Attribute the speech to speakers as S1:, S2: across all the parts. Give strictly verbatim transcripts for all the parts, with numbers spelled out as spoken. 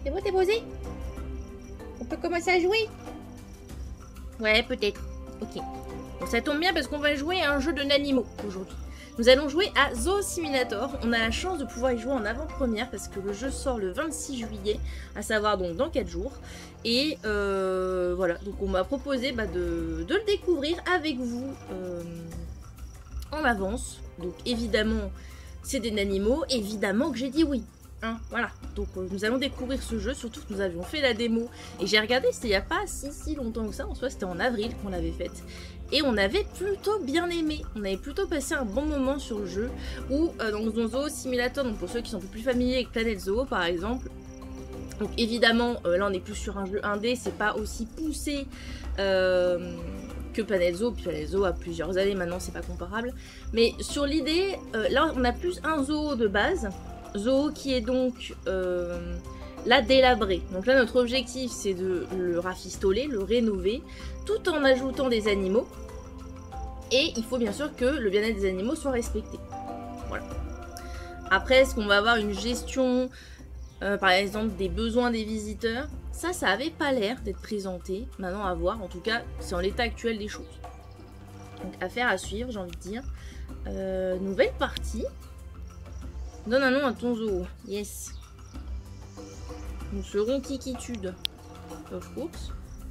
S1: C'est bon, t'es posé? On peut commencer à jouer? Ouais, peut-être. Ok. Bon, ça tombe bien parce qu'on va jouer à un jeu de Nanimo aujourd'hui. Nous allons jouer à Zoo Simulator. On a la chance de pouvoir y jouer en avant-première parce que le jeu sort le vingt-six juillet, à savoir donc dans quatre jours. Et euh, voilà, donc on m'a proposé bah, de, de le découvrir avec vous euh, en avance. Donc évidemment, c'est des Nanimo, évidemment que j'ai dit oui. Hein, voilà, donc euh, nous allons découvrir ce jeu, surtout que nous avions fait la démo. Et j'ai regardé, c'était il n'y a pas si si longtemps que ça, en soi c'était en avril qu'on l'avait faite. Et on avait plutôt bien aimé, on avait plutôt passé un bon moment sur le jeu. Ou euh, dans Zoo Simulator, donc pour ceux qui sont un peu plus familiers avec Planet Zoo par exemple. Donc évidemment, euh, là on est plus sur un jeu indé, c'est pas aussi poussé euh, que Planet Zoo. Puis Planet Zoo a plusieurs années maintenant, c'est pas comparable. Mais sur l'idée, euh, là on a plus un zoo de base. Zoo qui est donc euh, là délabré. Donc là notre objectif c'est de le rafistoler, le rénover, tout en ajoutant des animaux. Et il faut bien sûr que le bien-être des animaux soit respecté. Voilà. Après, est-ce qu'on va avoir une gestion, euh, par exemple, des besoins des visiteurs? Ça, ça avait pas l'air d'être présenté. Maintenant, à voir. En tout cas, c'est en l'état actuel des choses. Donc, affaire à suivre, j'ai envie de dire. Euh, nouvelle partie. Donne un nom à ton zoo. Yes. Nous serons Kikitude. Of course.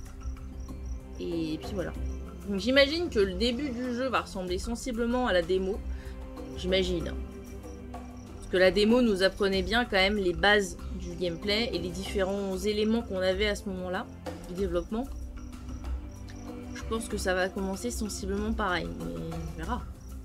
S1: Et puis voilà. Donc j'imagine que le début du jeu va ressembler sensiblement à la démo. J'imagine. Parce que la démo nous apprenait bien quand même les bases du gameplay et les différents éléments qu'on avait à ce moment-là du développement. Je pense que ça va commencer sensiblement pareil. Mais on verra.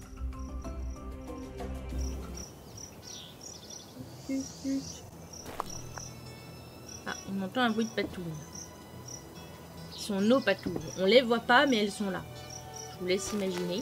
S1: Ah, on entend un bruit de patouille. Ce sont nos patouilles. On les voit pas, mais elles sont là. Je vous laisse imaginer.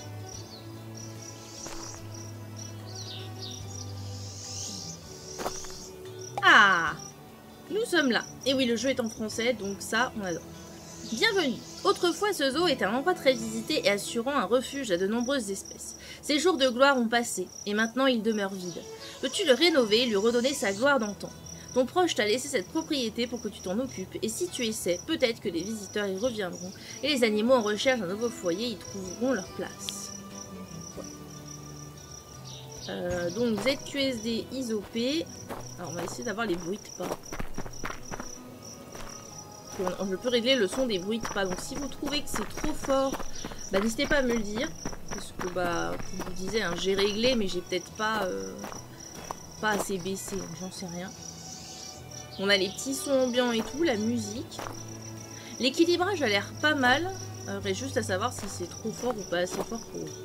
S1: Ah! Nous sommes là. Et oui, le jeu est en français, donc ça, on adore. Bienvenue. Autrefois, ce zoo était un endroit très visité et assurant un refuge à de nombreuses espèces. Ses jours de gloire ont passé, et maintenant il demeure vide. Peux-tu le rénover et lui redonner sa gloire d'antan? Ton proche t'a laissé cette propriété pour que tu t'en occupes, et si tu essaies, peut-être que les visiteurs y reviendront, et les animaux en recherche d'un nouveau foyer y trouveront leur place. Ouais. Euh, donc Z Q S D I S O P. Alors on va essayer d'avoir les bruits de pas. On, je peux régler le son des bruits de pas, donc si vous trouvez que c'est trop fort, bah, n'hésitez pas à me le dire. Parce que bah, comme je vous disais, hein, j'ai réglé, mais j'ai peut-être pas, euh, pas assez baissé, j'en sais rien. On a les petits sons ambiants et tout, la musique. L'équilibrage a l'air pas mal. Il reste juste à savoir si c'est trop fort ou pas assez fort pour vous.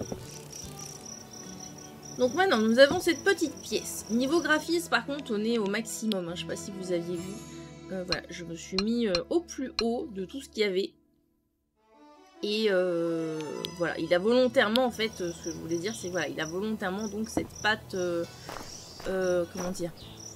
S1: Donc maintenant, nous avons cette petite pièce. Niveau graphisme, par contre, on est au maximum. Hein. Je sais pas si vous aviez vu. Euh, voilà, je me suis mis euh, au plus haut de tout ce qu'il y avait. Et euh, voilà, il a volontairement, en fait, euh, ce que je voulais dire, c'est voilà, il a volontairement donc cette patte... Euh, euh, comment dire,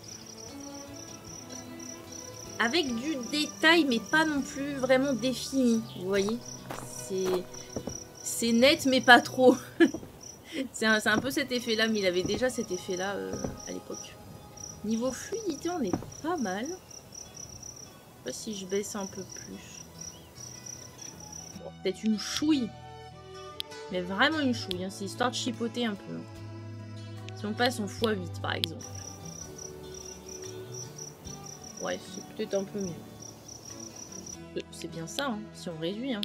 S1: avec du détail, mais pas non plus vraiment défini, vous voyez. C'est net, mais pas trop. C'est un, un peu cet effet-là, mais il avait déjà cet effet-là euh, à l'époque. Niveau fluidité, on est pas mal. Je sais pas si je baisse un peu plus. Bon, peut-être une chouille. Mais vraiment une chouille, hein. C'est histoire de chipoter un peu. Si on passe en fois huit, par exemple. Ouais, c'est peut-être un peu mieux. C'est bien ça, hein, si on réduit. Hein.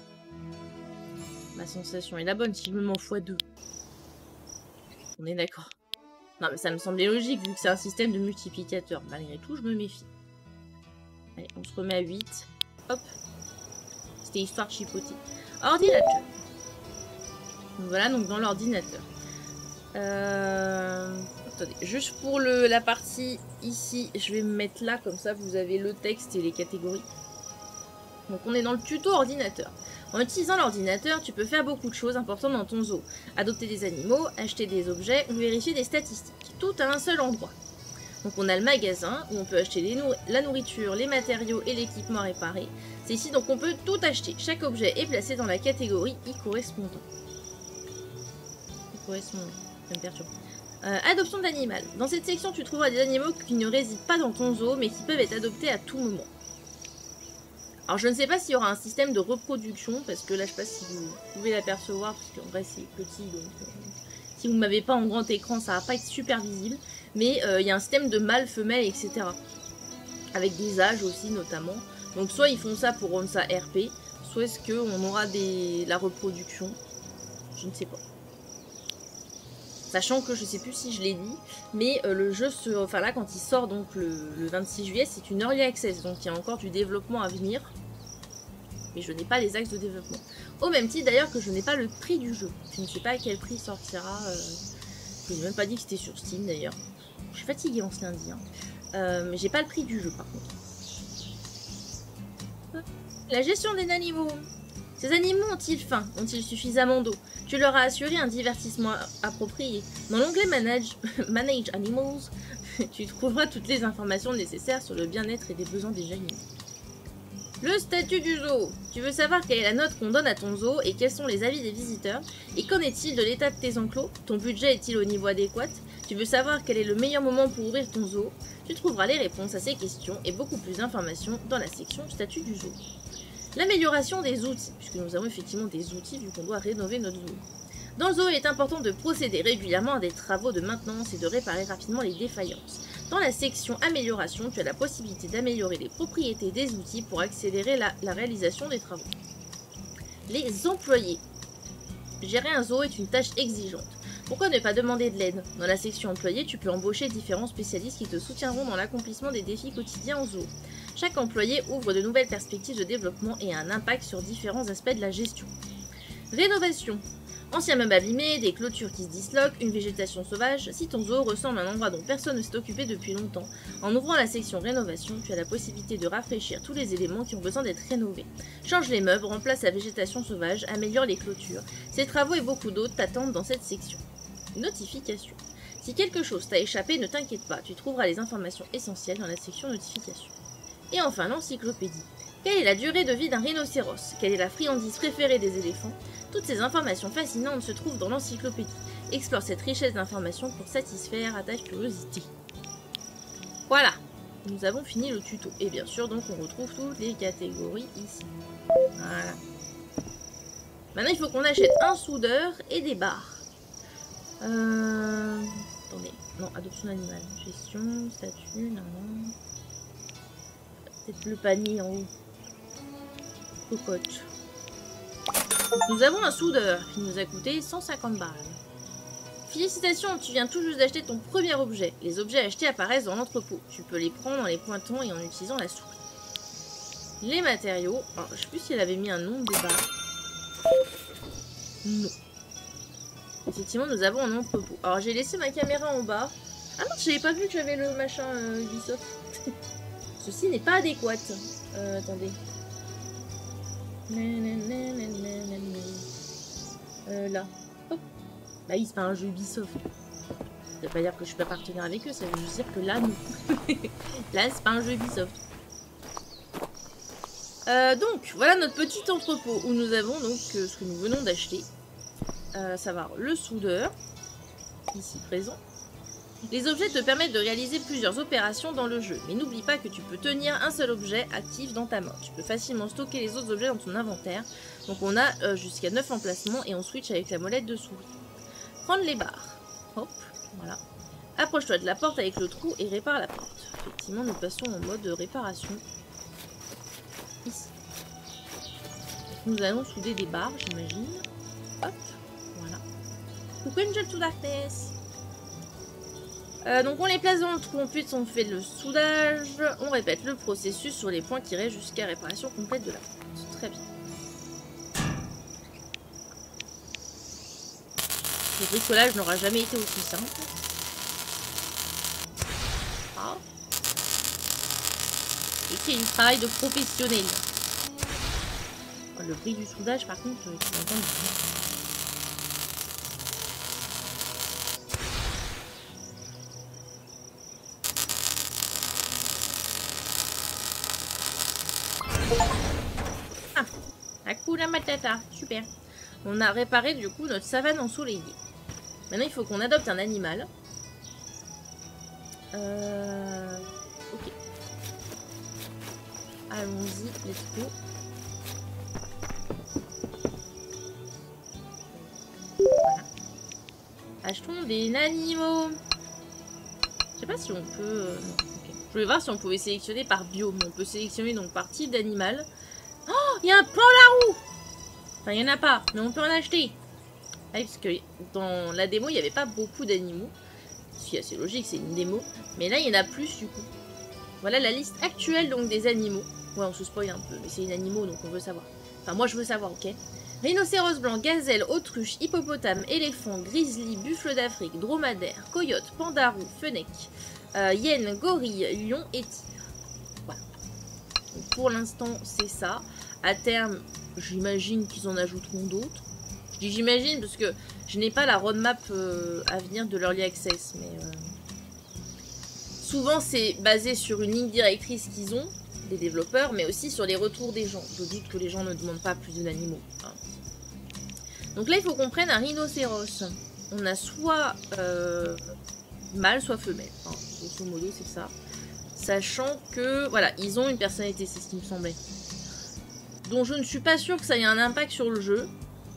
S1: Ma sensation est la bonne, si je me mets en fois deux. On est d'accord. Non, mais ça me semblait logique, vu que c'est un système de multiplicateur. Malgré tout, je me méfie. Allez, on se remet à huit. Hop. C'était histoire de chipoter. Ordinateur. Donc voilà, donc dans l'ordinateur. Euh... Attendez, juste pour le, la partie ici, je vais me mettre là, comme ça vous avez le texte et les catégories. Donc on est dans le tuto ordinateur. En utilisant l'ordinateur, tu peux faire beaucoup de choses importantes dans ton zoo. Adopter des animaux, acheter des objets ou vérifier des statistiques. Tout à un seul endroit. Donc on a le magasin où on peut acheter les nour la nourriture, les matériaux et l'équipement réparé. C'est ici donc on peut tout acheter. Chaque objet est placé dans la catégorie y correspondant. Y correspondant, ça me perturbe. Euh, adoption d'animal. Dans cette section, tu trouveras des animaux qui ne résident pas dans ton zoo, mais qui peuvent être adoptés à tout moment. Alors je ne sais pas s'il y aura un système de reproduction, parce que là je ne sais pas si vous pouvez l'apercevoir, parce qu'en vrai c'est petit, donc euh, si vous ne m'avez pas en grand écran, ça va pas être super visible. Mais il euh, y a un système de mâle, femelle, et cetera. Avec des âges aussi notamment. Donc soit ils font ça pour rendre ça R P, soit est-ce qu'on aura des... la reproduction. Je ne sais pas. Sachant que je sais plus si je l'ai dit, mais euh, le jeu, se... enfin là quand il sort donc le, le vingt-six juillet, c'est une early access, donc il y a encore du développement à venir. Mais je n'ai pas les axes de développement. Au même titre d'ailleurs que je n'ai pas le prix du jeu. Je ne sais pas à quel prix sortira. Euh... Je n'ai même pas dit que c'était sur Steam d'ailleurs. Je suis fatiguée en ce lundi. Hein. Euh, mais j'ai pas le prix du jeu par contre. La gestion des animaux. Ces animaux ont-ils faim? Ont-ils suffisamment d'eau? Tu leur as assuré un divertissement approprié. Dans l'onglet Manage, Manage Animals, tu trouveras toutes les informations nécessaires sur le bien-être et les besoins des animaux. Le statut du zoo. Tu veux savoir quelle est la note qu'on donne à ton zoo et quels sont les avis des visiteurs? Et qu'en est-il de l'état de tes enclos? Ton budget est-il au niveau adéquat? Tu veux savoir quel est le meilleur moment pour ouvrir ton zoo? Tu trouveras les réponses à ces questions et beaucoup plus d'informations dans la section statut du zoo. L'amélioration des outils, puisque nous avons effectivement des outils vu qu'on doit rénover notre zoo. Dans le zoo, il est important de procéder régulièrement à des travaux de maintenance et de réparer rapidement les défaillances. Dans la section amélioration, tu as la possibilité d'améliorer les propriétés des outils pour accélérer la, la réalisation des travaux. Les employés. Gérer un zoo est une tâche exigeante. Pourquoi ne pas demander de l'aide? Dans la section employés, tu peux embaucher différents spécialistes qui te soutiendront dans l'accomplissement des défis quotidiens en zoo. Chaque employé ouvre de nouvelles perspectives de développement et a un impact sur différents aspects de la gestion. Rénovation. Anciens meubles abîmés, des clôtures qui se disloquent, une végétation sauvage. Si ton zoo ressemble à un endroit dont personne ne s'est occupé depuis longtemps, en ouvrant la section rénovation, tu as la possibilité de rafraîchir tous les éléments qui ont besoin d'être rénovés. Change les meubles, remplace la végétation sauvage, améliore les clôtures. Ces travaux et beaucoup d'autres t'attendent dans cette section. Notification. Si quelque chose t'a échappé, ne t'inquiète pas, tu trouveras les informations essentielles dans la section notification. Et enfin, l'encyclopédie. Quelle est la durée de vie d'un rhinocéros? Quelle est la friandise préférée des éléphants? Toutes ces informations fascinantes se trouvent dans l'encyclopédie. Explore cette richesse d'informations pour satisfaire à ta curiosité. Voilà, nous avons fini le tuto. Et bien sûr, donc, on retrouve toutes les catégories ici. Voilà. Maintenant, il faut qu'on achète un soudeur et des barres. Euh... Attendez, non, adoption d'animal. Gestion, statut, non, non. Peut-être le panier en haut. Cocotte. Nous avons un soudeur qui nous a coûté cent cinquante balles. Félicitations, tu viens tout juste d'acheter ton premier objet. Les objets achetés apparaissent dans l'entrepôt. Tu peux les prendre en les pointant et en utilisant la souris. Les matériaux. Alors, je sais plus si elle avait mis un nom des barres. Non. Effectivement, nous avons un entrepôt. Alors, j'ai laissé ma caméra en bas. Ah non, j'avais pas vu que j'avais le machin euh, Ubisoft. Ceci n'est pas adéquat. Euh, attendez. Euh, là. Hop. Bah oui, c'est pas un jeu Ubisoft. Ça veut pas dire que je suis pas partenaire avec eux, ça veut juste dire que là, non. Là, c'est pas un jeu Ubisoft. Euh, donc, voilà notre petit entrepôt où nous avons donc euh, ce que nous venons d'acheter. Euh, ça va, le soudeur, ici présent. Les objets te permettent de réaliser plusieurs opérations dans le jeu, mais n'oublie pas que tu peux tenir un seul objet actif dans ta main. Tu peux facilement stocker les autres objets dans ton inventaire. Donc on a euh, jusqu'à neuf emplacements et on switch avec la molette de souris. Prendre les barres. Hop, voilà. Approche-toi de la porte avec le trou et répare la porte. Effectivement, nous passons en mode réparation. Ici. Nous allons souder des barres, j'imagine. Hop, voilà. Coucou Angel to Darkness. Euh, donc on les place dans le trou, ensuite on fait le soudage, on répète le processus sur les points qui restent jusqu'à réparation complète de la porte. Très bien. Le bricolage n'aura jamais été aussi simple. Ah. Et c'est du travail de professionnel. Le bruit du soudage par contre, tu l'entends bien. Ah, Hakuna Matata, super. On a réparé du coup notre savane ensoleillée. Maintenant il faut qu'on adopte un animal. Euh... Ok. Allons-y, let's go. Voilà. Achetons des animaux. Je sais pas si on peut... Euh... Non, okay. Je voulais voir si on pouvait sélectionner par biome. On peut sélectionner donc par type d'animal. Oh, il y a un pan la roue. Enfin, il n'y en a pas, mais on peut en acheter. Ah oui, parce que dans la démo, il n'y avait pas beaucoup d'animaux. Ce qui est assez logique, c'est une démo. Mais là, il y en a plus du coup. Voilà la liste actuelle donc des animaux. Ouais, on se spoil un peu, mais c'est une animaux, donc on veut savoir. Enfin, moi, je veux savoir, ok. Rhinocéros blanc, gazelle, autruche, hippopotame, éléphant, grizzly, buffle d'Afrique, dromadaire, coyote, pandarou, fennec, euh, hyène, gorille, lion et tigre. Voilà. Donc, pour l'instant, c'est ça. À terme, j'imagine qu'ils en ajouteront d'autres. Je dis j'imagine parce que je n'ai pas la roadmap euh, à venir de l'Early Access, mais euh... souvent c'est basé sur une ligne directrice qu'ils ont, des développeurs, mais aussi sur les retours des gens. Je doute que les gens ne demandent pas plus d'animaux. Hein. Donc là, il faut qu'on prenne un rhinocéros. On a soit euh, mâle, soit femelle. Enfin, grosso modo, c'est ça. Sachant que, voilà, ils ont une personnalité, c'est ce qui me semblait. Dont je ne suis pas sûre que ça ait un impact sur le jeu.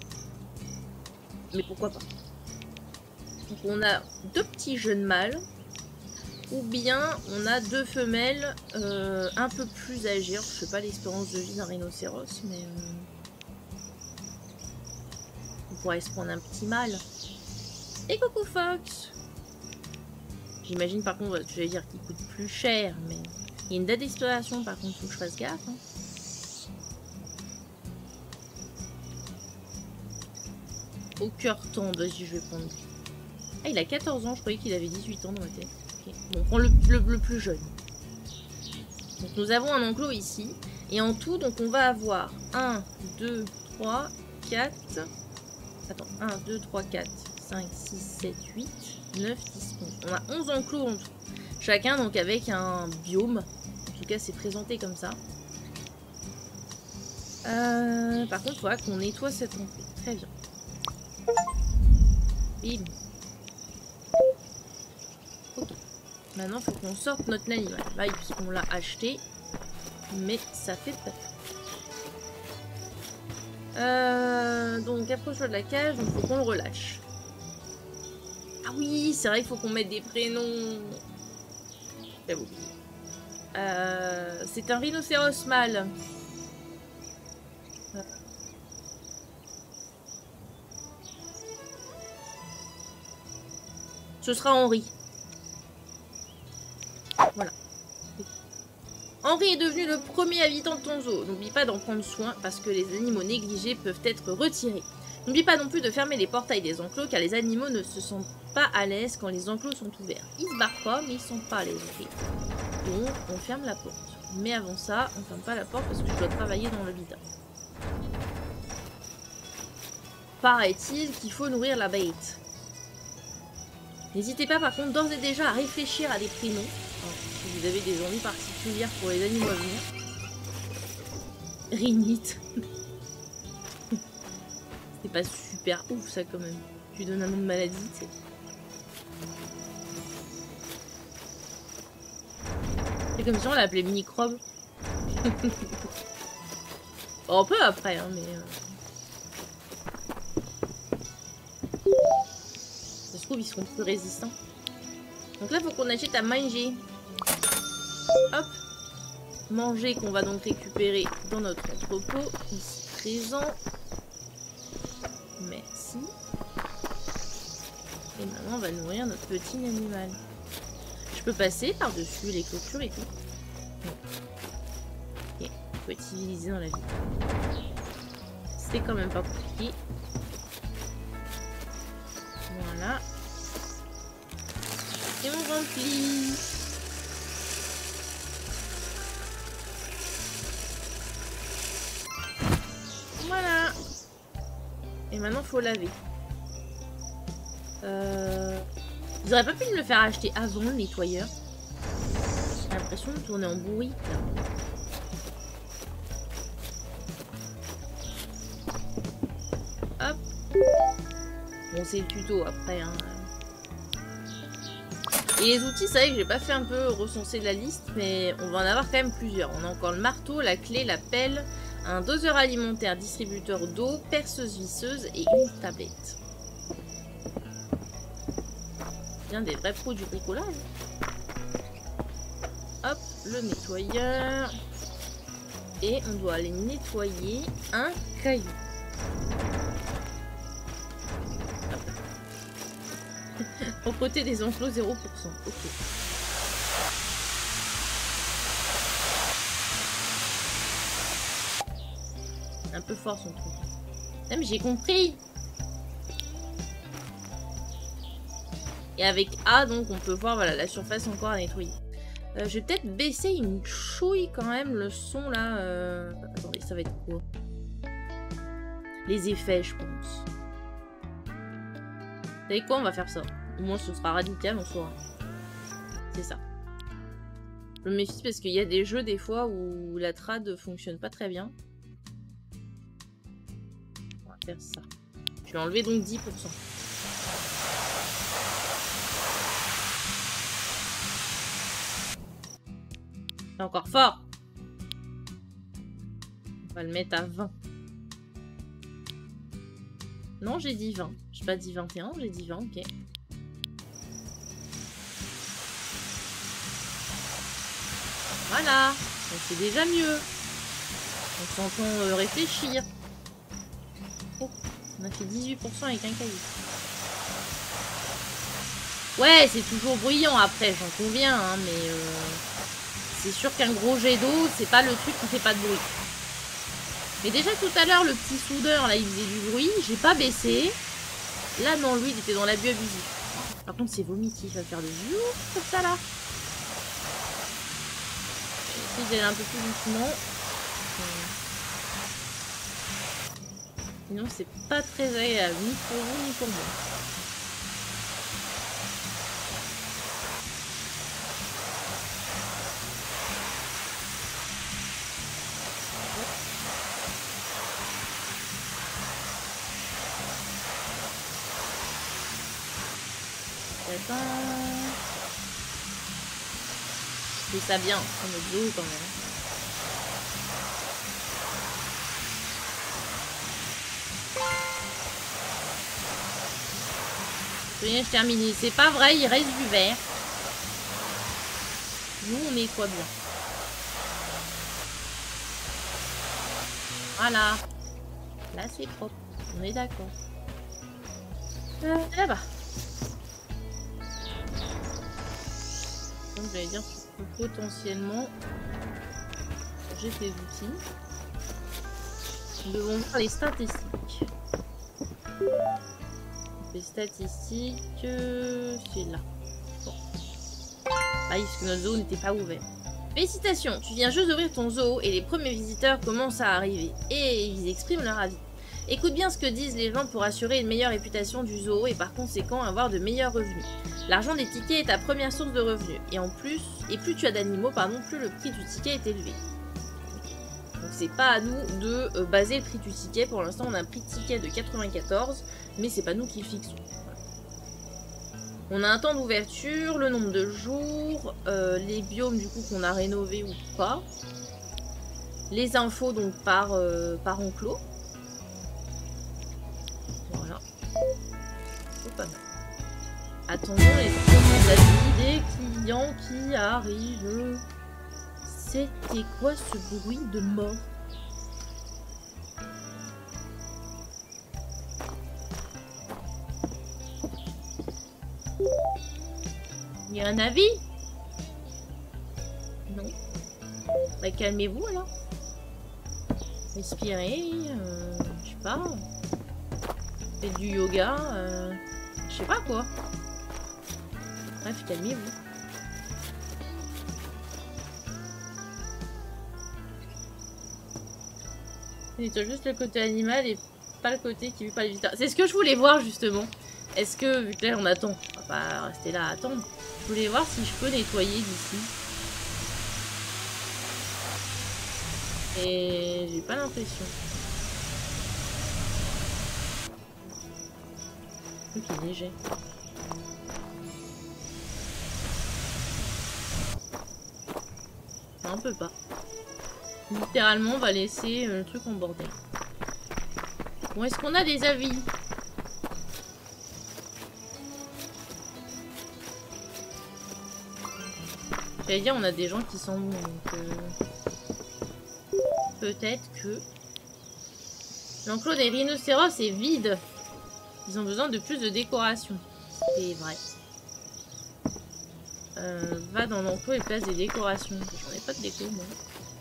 S1: Mais pourquoi pas. Donc on a deux petits jeunes mâles. Ou bien on a deux femelles euh, un peu plus âgées. Je sais pas l'espérance de vie d'un rhinocéros, mais euh, on pourrait se prendre un petit mâle. Et coucou Fox. J'imagine par contre, je vais dire qu'il coûte plus cher, mais il y a une date d'expiration par contre, faut que je fasse gaffe. Hein. Au cœur tendre, vas-y, je vais prendre. Ah, il a quatorze ans, je croyais qu'il avait dix-huit ans dans ma tête. Okay. Bon, on prend le, le, le plus jeune. Donc nous avons un enclos ici. Et en tout, donc on va avoir un, deux, trois, quatre. Attends, un, deux, trois, quatre, cinq, six, sept, huit, neuf, dix, onze. On a onze enclos en tout. Chacun donc avec un biome. En tout cas, c'est présenté comme ça. Euh, par contre, il faudra qu'on nettoie cet enclos. Très bien. Bim. Ok. Maintenant, il faut qu'on sorte notre animal. Là, puisqu'on l'a acheté. Mais ça fait pas. Euh, donc, approche-toi de la cage. Donc, il faut qu'on le relâche. Ah oui, c'est vrai qu'il faut qu'on mette des prénoms. J'avoue. Euh, c'est un rhinocéros mâle. Ce sera Henri. Voilà. Henri est devenu le premier habitant de ton zoo. N'oublie pas d'en prendre soin parce que les animaux négligés peuvent être retirés. N'oublie pas non plus de fermer les portails des enclos car les animaux ne se sentent pas à l'aise quand les enclos sont ouverts. Ils se barrent pas mais ils sont pas à l'aise. Okay. Donc on ferme la porte. Mais avant ça, on ferme pas la porte parce que je dois travailler dans le vide. Paraît-il qu'il faut nourrir la bête. N'hésitez pas par contre d'ores et déjà à réfléchir à des prénoms. Alors, si vous avez des envies particulières pour les animaux à venir. Rhinite. C'est pas super ouf ça quand même. Tu donnes un nom de maladie, tu sais. C'est comme si on l'appelait microbe. Bon, on peut après, hein, mais... Euh... Ça se trouve, ils seront plus résistants. Donc là, il faut qu'on achète à manger. Hop. Manger qu'on va donc récupérer dans notre entrepôt. Ici présent. Merci. Et maintenant, on va nourrir notre petit animal. Je peux passer par-dessus les clôtures et tout. Non. Ok, on peut être civilisé dans la vie. C'est quand même pas compliqué. Voilà. Et on remplit. Voilà. Et maintenant, faut laver. Euh... Ils auraient pas pu me le faire acheter avant le nettoyeur. J'ai l'impression de tourner en bourrique. Hop. Bon, c'est le tuto après. Hein. Et les outils, c'est vrai que j'ai pas fait un peu recenser la liste, mais on va en avoir quand même plusieurs. On a encore le marteau, la clé, la pelle, un doseur alimentaire, distributeur d'eau, perceuse visseuse et une tablette. Bien des vrais pros du bricolage. Hop, le nettoyeur. Et on doit aller nettoyer un caillou. Propreté des enclos zéro pour cent. Ok. Un peu fort son truc. Ah, mais j'ai compris. Et avec A, donc, on peut voir voilà, la surface encore à nettoyer. Euh, je vais peut-être baisser une chouille quand même le son là. Euh... Attendez, ça va être quoi? Les effets, je pense. Vous savez quoi? On va faire ça. Au moins, ce sera radical, on saura. C'est ça. Je me méfie parce qu'il y a des jeux, des fois, où la trad fonctionne pas très bien. On va faire ça. Je vais enlever donc dix pour cent. C'est encore fort. On va le mettre à vingt. Non, j'ai dit vingt. J'ai pas dit vingt et un, j'ai dit vingt, ok. Voilà, c'est déjà mieux. On s'entend euh, réfléchir. Oh, on a fait dix-huit pour cent avec un caillou. Ouais, c'est toujours bruyant après, j'en conviens, hein, mais euh, c'est sûr qu'un gros jet d'eau, c'est pas le truc qui fait pas de bruit. Mais déjà tout à l'heure, le petit soudeur, là, il faisait du bruit, j'ai pas baissé. Là, non, lui, il était dans l'abus abusif. Par contre, c'est vomitif, va faire le jour comme ça, là. Je vais essayer d'aller un peu plus doucement. Sinon, c'est pas très agréable, ni pour vous, ni pour moi. Je fais ça bien, on est de l'eau quand même. Je termine. C'est pas vrai, il reste du verre. Nous, on nettoie bien. Voilà. Là, c'est propre. On est d'accord. Euh, Là-bas. Comme j'allais dire, tu peux potentiellement changer tes outils. Nous devons voir les statistiques. Les statistiques, c'est là. Bon. Ah, parce que notre zoo n'était pas ouvert. Félicitations, tu viens juste d'ouvrir ton zoo et les premiers visiteurs commencent à arriver. Et ils expriment leur avis. Écoute bien ce que disent les gens pour assurer une meilleure réputation du zoo et par conséquent avoir de meilleurs revenus. L'argent des tickets est ta première source de revenus. Et en plus, et plus tu as d'animaux, pardon, plus le prix du ticket est élevé. Donc c'est pas à nous de euh, baser le prix du ticket. Pour l'instant, on a un prix de ticket de quatre-vingt-quatorze, mais c'est pas nous qui le fixons. Voilà. On a un temps d'ouverture, le nombre de jours, euh, les biomes du coup qu'on a rénovés ou pas, les infos donc par, euh, par enclos. Voilà. C'est pas mal. Attendons les premiers avis des clients qui arrivent. C'était quoi ce bruit de mort? Il y a un avis? Non. Bah calmez-vous alors. Respirez, euh, je sais pas. Faites du yoga, euh, je sais pas quoi. Bref, calmez-vous. On nettoie juste le côté animal et pas le côté qui vit par les visiteurs. C'est ce que je voulais voir justement. Est-ce que, vu que là on attend, on va pas rester là à attendre. Je voulais voir si je peux nettoyer d'ici. Et j'ai pas l'impression. Le truc est léger. Enfin, un peu pas. Littéralement, on va laisser le truc en bordel. Bon, est-ce qu'on a des avis? J'allais dire, on a des gens qui sont bons, donc... Euh... Peut-être que... L'enclos des rhinocéros est vide. Ils ont besoin de plus de décoration. C'est vrai. Euh, va dans l'enclos et place des décorations. J'en ai pas de déco, moi.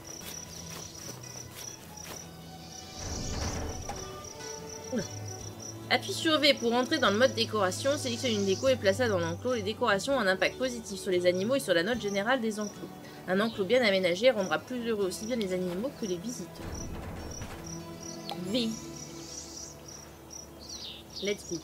S1: Oula. Appuie sur V pour entrer dans le mode décoration. Sélectionne une déco et place-la dans l'enclos. Les décorations ont un impact positif sur les animaux et sur la note générale des enclos. Un enclos bien aménagé rendra plus heureux aussi bien les animaux que les visiteurs. V. Let's go.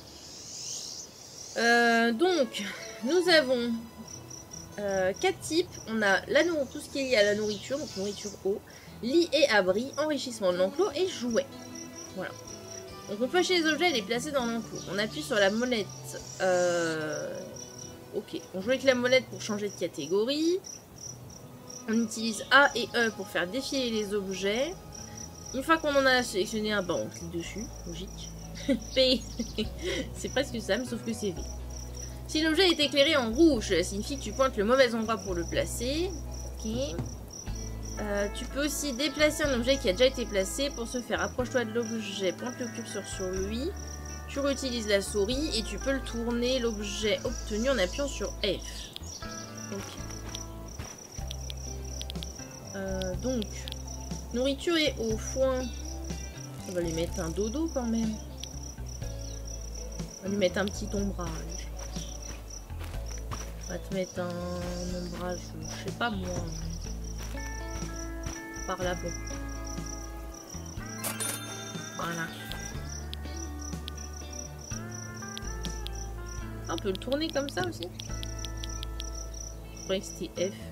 S1: Euh, donc, nous avons euh, quatre types. On a la tout ce qui est lié à la nourriture, donc nourriture, eau, lit et abri, enrichissement de l'enclos et jouets. Voilà. Donc on peut acheter les objets et les placer dans l'enclos. On appuie sur la molette. Euh... Ok. On joue avec la molette pour changer de catégorie. On utilise A et E pour faire défiler les objets. Une fois qu'on en a sélectionné un, bah on clique dessus. Logique. P. C'est presque ça, mais sauf que c'est V. Si l'objet est éclairé en rouge, ça signifie que tu pointes le mauvais endroit pour le placer. Ok. Euh, tu peux aussi déplacer un objet qui a déjà été placé. Pour ce faire, approche-toi de l'objet, pointe le curseur sur lui. Tu réutilises la souris et tu peux le tourner, l'objet obtenu en appuyant sur F. Ok. Euh, donc, nourriture et eau, foin. On va lui mettre un dodo quand même. On va lui mettre un petit ombrage. On va te mettre un ombrage, je sais pas moi. Par là, bon. Voilà. On peut le tourner comme ça aussi. Je croyais que c'était F.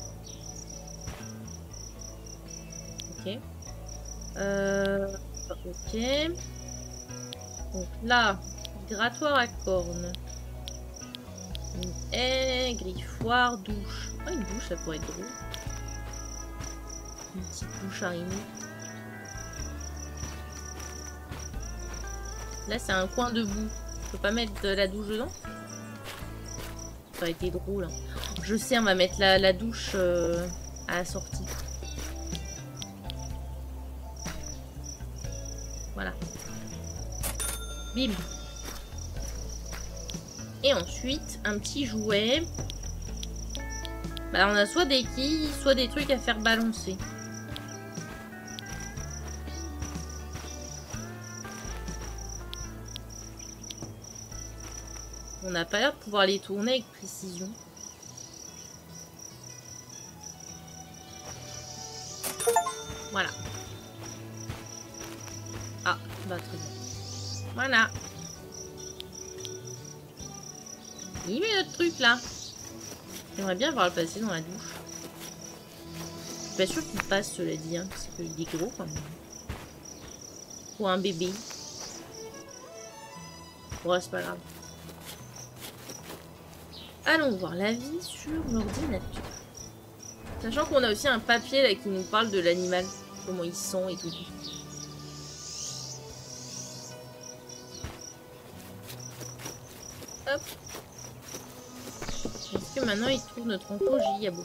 S1: Ok. Euh, ok. Donc là, grattoir à cornes. Une haie, griffoir, douche. Oh, une douche, ça pourrait être drôle. Une petite douche araignée. Là, c'est un coin debout. Je peux pas mettre de la douche dedans? Ça aurait été drôle. Hein. Je sais, on va mettre la, la douche euh, à la sortie. Voilà. Bim. Et ensuite, un petit jouet. Bah, on a soit des quilles, soit des trucs à faire balancer. On n'a pas l'air de pouvoir les tourner avec précision. Voilà. Ah, bah très bien. Voilà. Il met notre truc là. J'aimerais bien voir le passer dans la douche. Je suis pas sûre qu'il passe, cela dit, hein, parce qu'il est gros quand même. Pour un bébé. Bon, c'est pas grave. Allons voir la vie sur l'ordinateur. Sachant qu'on a aussi un papier là qui nous parle de l'animal. Comment ils sont et tout. Hop. Est-ce que maintenant il trouve notre enclos Giabo?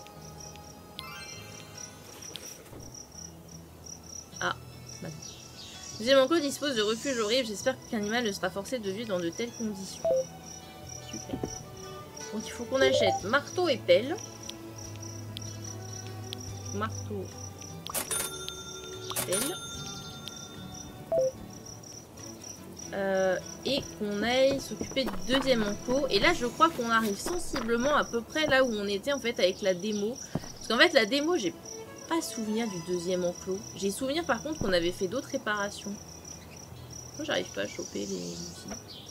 S1: Ah, maintenant. Deuxième enclos dispose de refuge horrible. J'espère qu'un animal ne sera forcé de vivre dans de telles conditions. Super. Donc il faut qu'on achète marteau et pelle. Marteau. Pelle. Euh, et qu'on aille s'occuper du deuxième enclos. Et là je crois qu'on arrive sensiblement à peu près là où on était en fait avec la démo. Parce qu'en fait la démo j'ai pas souvenir du deuxième enclos. J'ai souvenir par contre qu'on avait fait d'autres réparations. Moi j'arrive pas à choper les outils.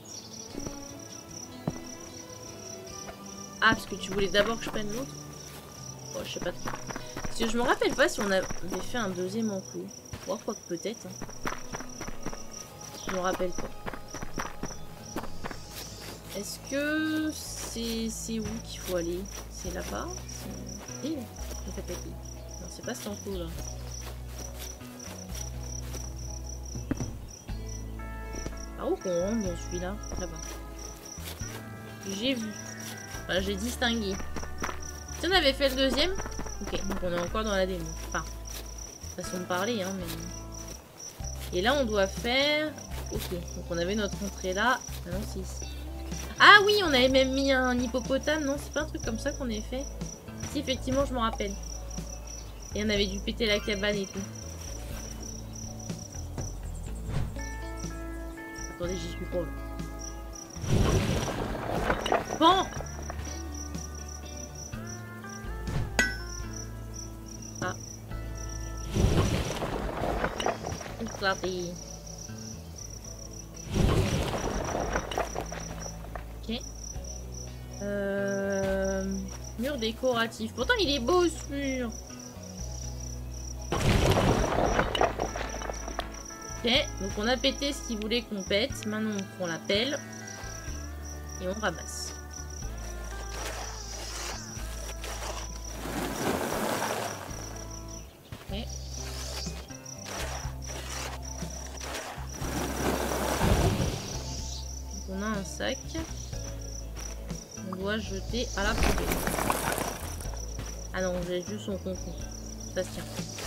S1: Ah parce que tu voulais d'abord que je prenne l'autre. Oh je sais pas trop. Parce que je me rappelle pas si on avait fait un deuxième enclos. Bon, quoi que peut-être. Hein. Je me rappelle pas. Est-ce que c'est c'est où qu'il faut aller? C'est là-bas? C'est... c'est pas cet enclos là. Par où qu'on rentre dans celui-là? Là-bas. J'ai vu. Enfin, j'ai distingué. Si on avait fait le deuxième. Ok, donc on est encore dans la démo. Enfin, façon de parler, hein, mais... Et là, on doit faire... Ok, donc on avait notre entrée là. Ah non, c'est ici. Ah oui, on avait même mis un hippopotame. Non, c'est pas un truc comme ça qu'on avait fait. Si, effectivement, je me rappelle. Et on avait dû péter la cabane et tout. Attendez, j'y suis pas. Bon. Ah. Éclaté. Ok. Euh... Mur décoratif. Pourtant, il est beau ce mur. Ok, donc on a pété ce qu'il voulait qu'on pète. Maintenant, on prend la pelle. Et on ramasse. Ok. Donc on a un sac. On doit jeter à la poubelle. Ah non, j'ai juste son concombre. Ça se tient.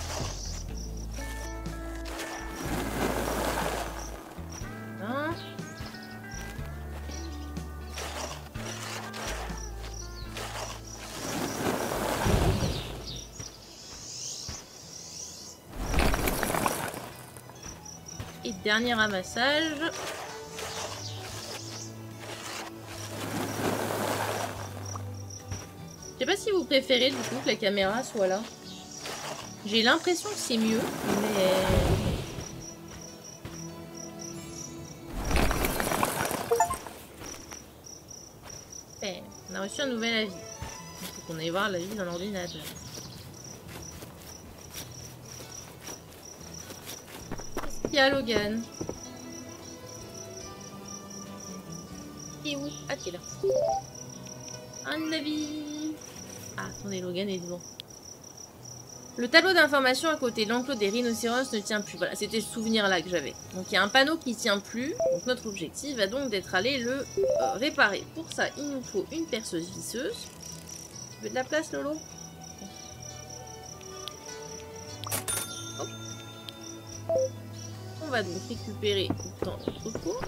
S1: Hein? Et dernier ramassage. Je sais pas si vous préférez du coup que la caméra soit là. J'ai l'impression que c'est mieux, mais... Eh, on a reçu un nouvel avis. Il faut qu'on aille voir l'avis dans l'ordinateur. Qu'est-ce qu'il y a, Logan? Et où? Ah, t'es là. Un avis. Ah, attendez, Logan est devant. Le tableau d'information à côté de l'enclos des rhinocéros ne tient plus. Voilà, c'était ce souvenir-là que j'avais. Donc il y a un panneau qui ne tient plus. Donc notre objectif va donc d'être allé le euh, réparer. Pour ça, il nous faut une perceuse visseuse. Tu veux de la place, Lolo? Hop. On va donc récupérer dans notre pot.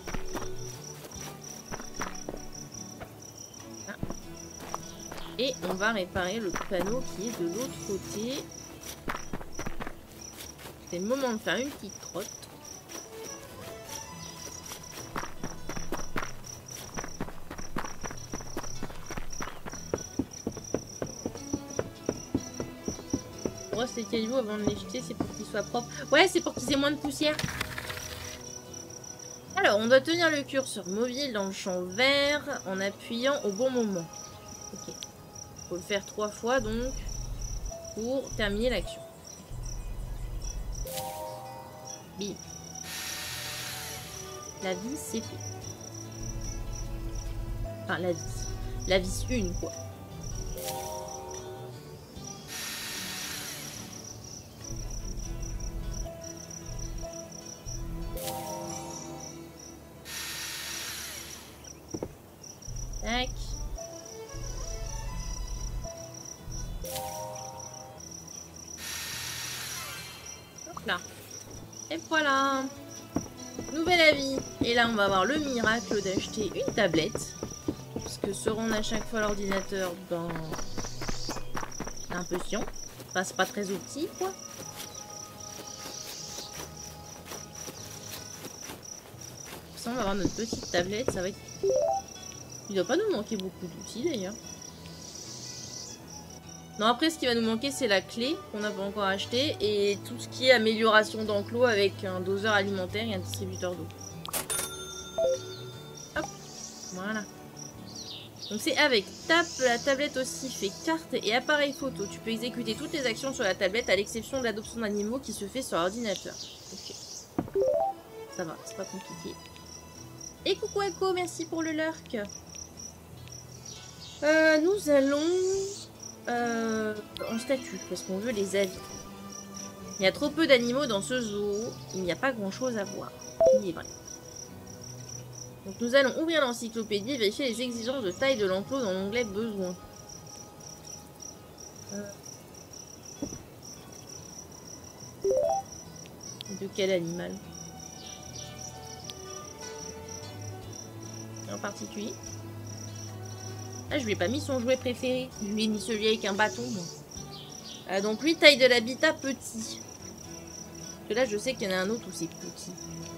S1: Et on va réparer le panneau qui est de l'autre côté. C'est le moment de faire une petite trotte. On brosse les cailloux avant de les jeter, c'est pour qu'ils soient propres. Ouais, c'est pour qu'ils aient moins de poussière. Alors, on doit tenir le curseur mobile dans le champ vert en appuyant au bon moment. Ok. Faut le faire trois fois donc pour terminer l'action. Bim. La vis c'est fait. Enfin la vis. La vis une quoi. Tac. Là. Et voilà. Nouvel avis. Et là, on va avoir le miracle d'acheter une tablette. Parce que se rendre à chaque fois à l'ordinateur, ben... c'est un peu chiant. Enfin, c'est pas très outil, quoi. Ça, on va avoir notre petite tablette. Ça va être... Il doit pas nous manquer beaucoup d'outils, d'ailleurs. Non, après, ce qui va nous manquer, c'est la clé qu'on n'a pas encore acheté et tout ce qui est amélioration d'enclos avec un doseur alimentaire et un distributeur d'eau. Hop, voilà. Donc c'est avec Tap, la tablette aussi fait carte et appareil photo. Tu peux exécuter toutes les actions sur la tablette à l'exception de l'adoption d'animaux qui se fait sur l'ordinateur. Ok. Ça va, c'est pas compliqué. Et coucou Echo, merci pour le lurk. Euh, nous allons... euh, en statut, parce qu'on veut les avis. Il y a trop peu d'animaux dans ce zoo. Il n'y a pas grand-chose à voir. Il est vrai. Donc nous allons ouvrir l'encyclopédie et vérifier les exigences de taille de l'enclos dans l'onglet besoin. Euh... De quel animal? En particulier. Ah, je lui ai pas mis son jouet préféré. Je lui ai mis celui avec un bâton. Ah, donc lui, taille de l'habitat petit. Parce que là, je sais qu'il y en a un autre où c'est petit.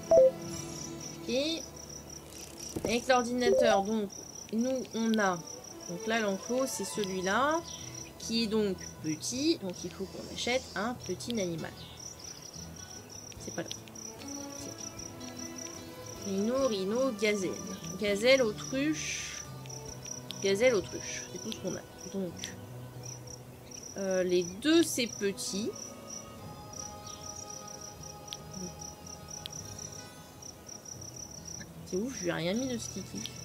S1: Et avec l'ordinateur, donc nous, on a. Donc là, l'enclos, c'est celui-là. Qui est donc petit. Donc il faut qu'on achète un petit animal. C'est pas là. Rhino, rhino, gazelle. Gazelle, autruche. Gazelle, autruche. C'est tout ce qu'on a. Donc, euh, les deux, c'est petit. C'est ouf, je lui ai rien mis de ce qu'il kiffe.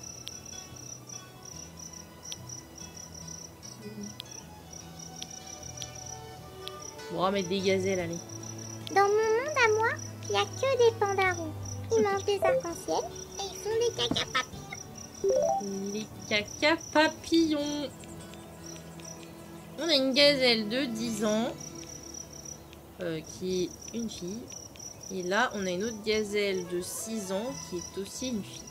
S1: Bon, on va mettre des gazelles, allez.
S2: Dans mon monde à moi, il n'y a que des pandarous. Ils mangent des arcs-en-ciel et ils font des caca papillons.
S1: Les caca papillons. On a une gazelle de dix ans euh, qui est une fille. Et là, on a une autre gazelle de six ans qui est aussi une fille.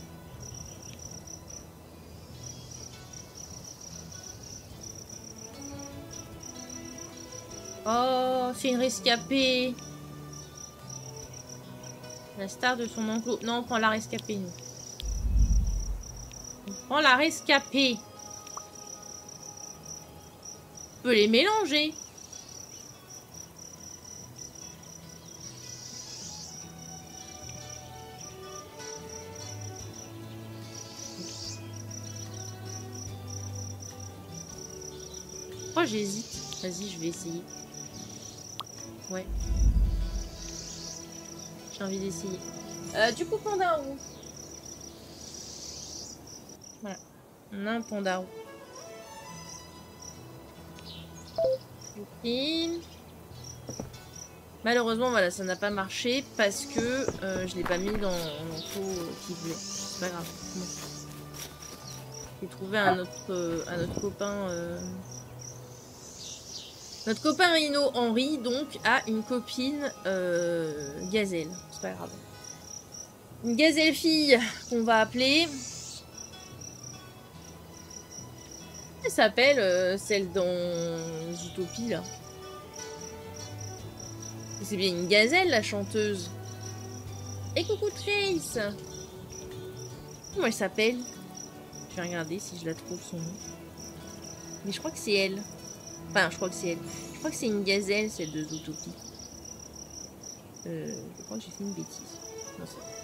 S1: Oh, c'est une rescapée. La star de son enclos. Non, on prend la rescapée, nous. On prend la rescapée. On peut les mélanger. Oh, j'hésite. Vas-y, je vais essayer. Ouais. J'ai envie d'essayer. Euh, du coup, pandarou. Voilà. On a un pandarou. Ok. Malheureusement, voilà, ça n'a pas marché parce que euh, je l'ai pas mis dans l'enclos qu'il voulait. C'est pas grave. Bon. J'ai trouvé un autre, euh, un autre copain. Euh... Notre copain Rhino Henri, donc, a une copine euh, gazelle. C'est pas grave. Une gazelle fille qu'on va appeler. Elle s'appelle euh, celle dans Zootopie, là. C'est bien une gazelle, la chanteuse. Et coucou Trace. Comment elle s'appelle? Je vais regarder si je la trouve son nom. Mais je crois que c'est elle. Enfin, je crois que c'est elle. Je crois que c'est une gazelle, celle de Zootopie. Euh, je crois que j'ai fait une bêtise. Non,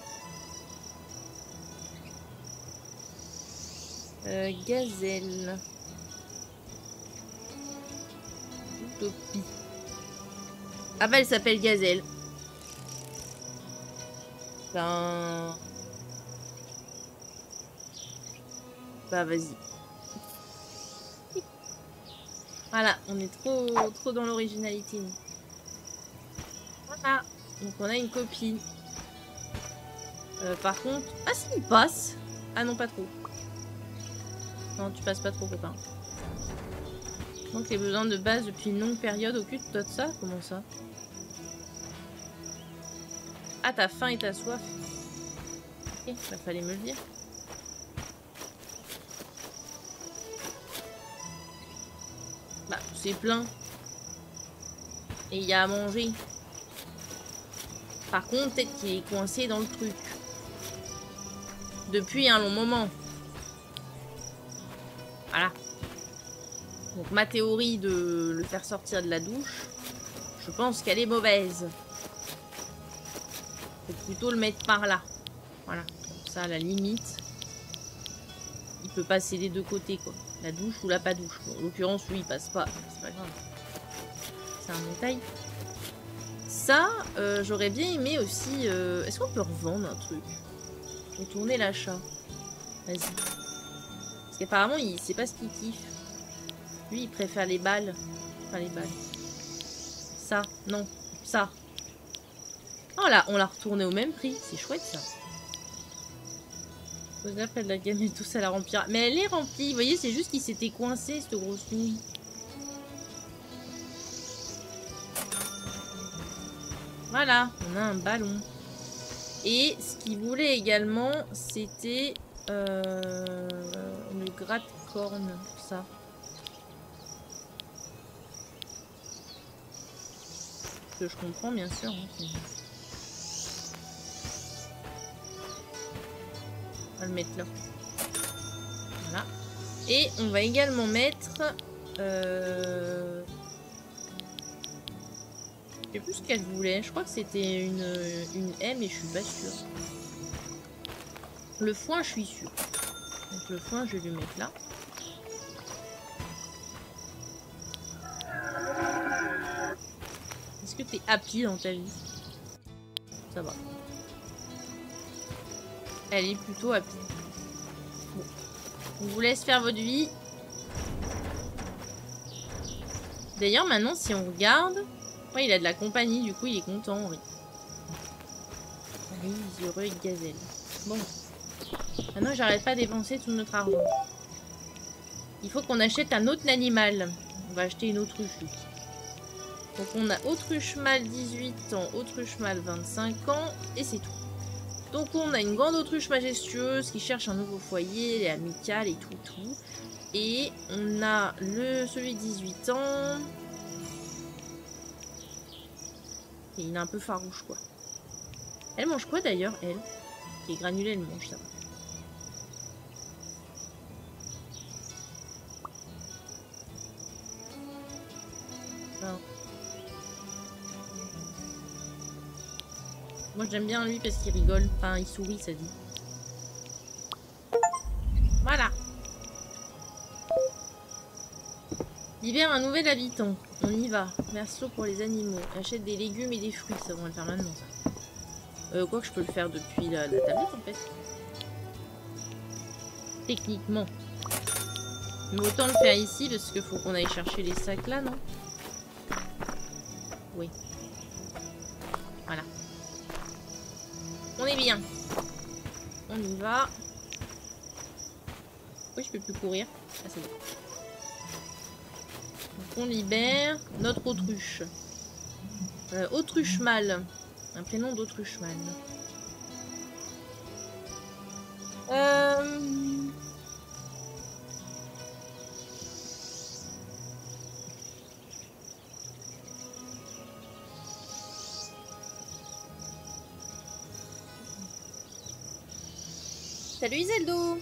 S1: c'est... Euh, gazelle. Zootopie. Ah bah, elle s'appelle Gazelle. Ben... Bah, vas-y. Voilà, on est trop, trop dans l'originalité. Voilà. Donc on a une copine. Euh, par contre... Ah si, il passe. Ah non, pas trop. Non, tu passes pas trop, copain. Donc les besoins de base depuis une longue période. Occupe-toi de ça. Comment ça? Ah, t'as faim et t'as soif. Ok, bah fallait me le dire. Bah, c'est plein. Et il y a à manger. Par contre, peut-être qu'il est coincé dans le truc. Depuis un long moment. Voilà. Donc ma théorie de le faire sortir de la douche, je pense qu'elle est mauvaise. Faut plutôt le mettre par là. Voilà. Comme ça, à la limite, il peut passer des deux côtés, quoi. La douche ou la pas douche. Bon, en l'occurrence, lui, il passe pas. C'est pas grave. C'est un détail. Ça, euh, j'aurais bien aimé aussi... Euh... Est-ce qu'on peut revendre un truc? Retourner l'achat. Vas-y. Parce qu'apparemment, il sait pas ce qu'il kiffe. Lui, il préfère les balles. Enfin, les balles. Ça, non. Ça. Oh là, on l'a retourné au même prix. C'est chouette, ça. Vous appelez de la gamme et tout ça la remplira. Mais elle est remplie. Vous voyez, c'est juste qu'il s'était coincé, cette grosse nouille. Voilà, on a un ballon. Et ce qu'il voulait également, c'était euh, le gratte-corne, ça. Que je comprends, bien sûr. Hein, on va le mettre là. Voilà. Et on va également mettre... Euh... Je sais plus ce qu'elle voulait. Je crois que c'était une, une haie, mais je suis pas sûre. Le foin, je suis sûre. Donc le foin, je vais le mettre là. Est-ce que t'es happy dans ta vie? Ça va. Elle est plutôt happy. Bon. On vous laisse faire votre vie. D'ailleurs, maintenant, si on regarde... Ouais, il a de la compagnie, du coup, il est content, Henri. Henri, heureux et gazelle. Bon. Maintenant, j'arrête pas de dépenser tout notre argent. Il faut qu'on achète un autre animal. On va acheter une autruche. Donc, on a autruche mâle dix-huit ans, autruche mâle vingt-cinq ans, et c'est tout. Donc, on a une grande autruche majestueuse qui cherche un nouveau foyer, elle est amicale et tout, tout. Et on a le celui de dix-huit ans... Et il est un peu farouche, quoi. Elle mange quoi, d'ailleurs, elle? Les granulés, elle mange ça. Non. Moi, j'aime bien lui parce qu'il rigole. Enfin, il sourit, ça dit. Voilà. Libère un nouvel habitant. On y va. Verso pour les animaux. Achète des légumes et des fruits. Ça, on va le faire maintenant, ça. Euh, quoi que je peux le faire depuis la, la tablette, en fait. Techniquement. Mais autant le faire ici, parce qu'il faut qu'on aille chercher les sacs là, non? Oui. Voilà. On est bien. On y va. Oui, je peux plus courir. Ah, c'est bon. On libère notre autruche. Euh, autruche mâle. Un prénom d'autruche mâle. Euh... Salut Iseldo.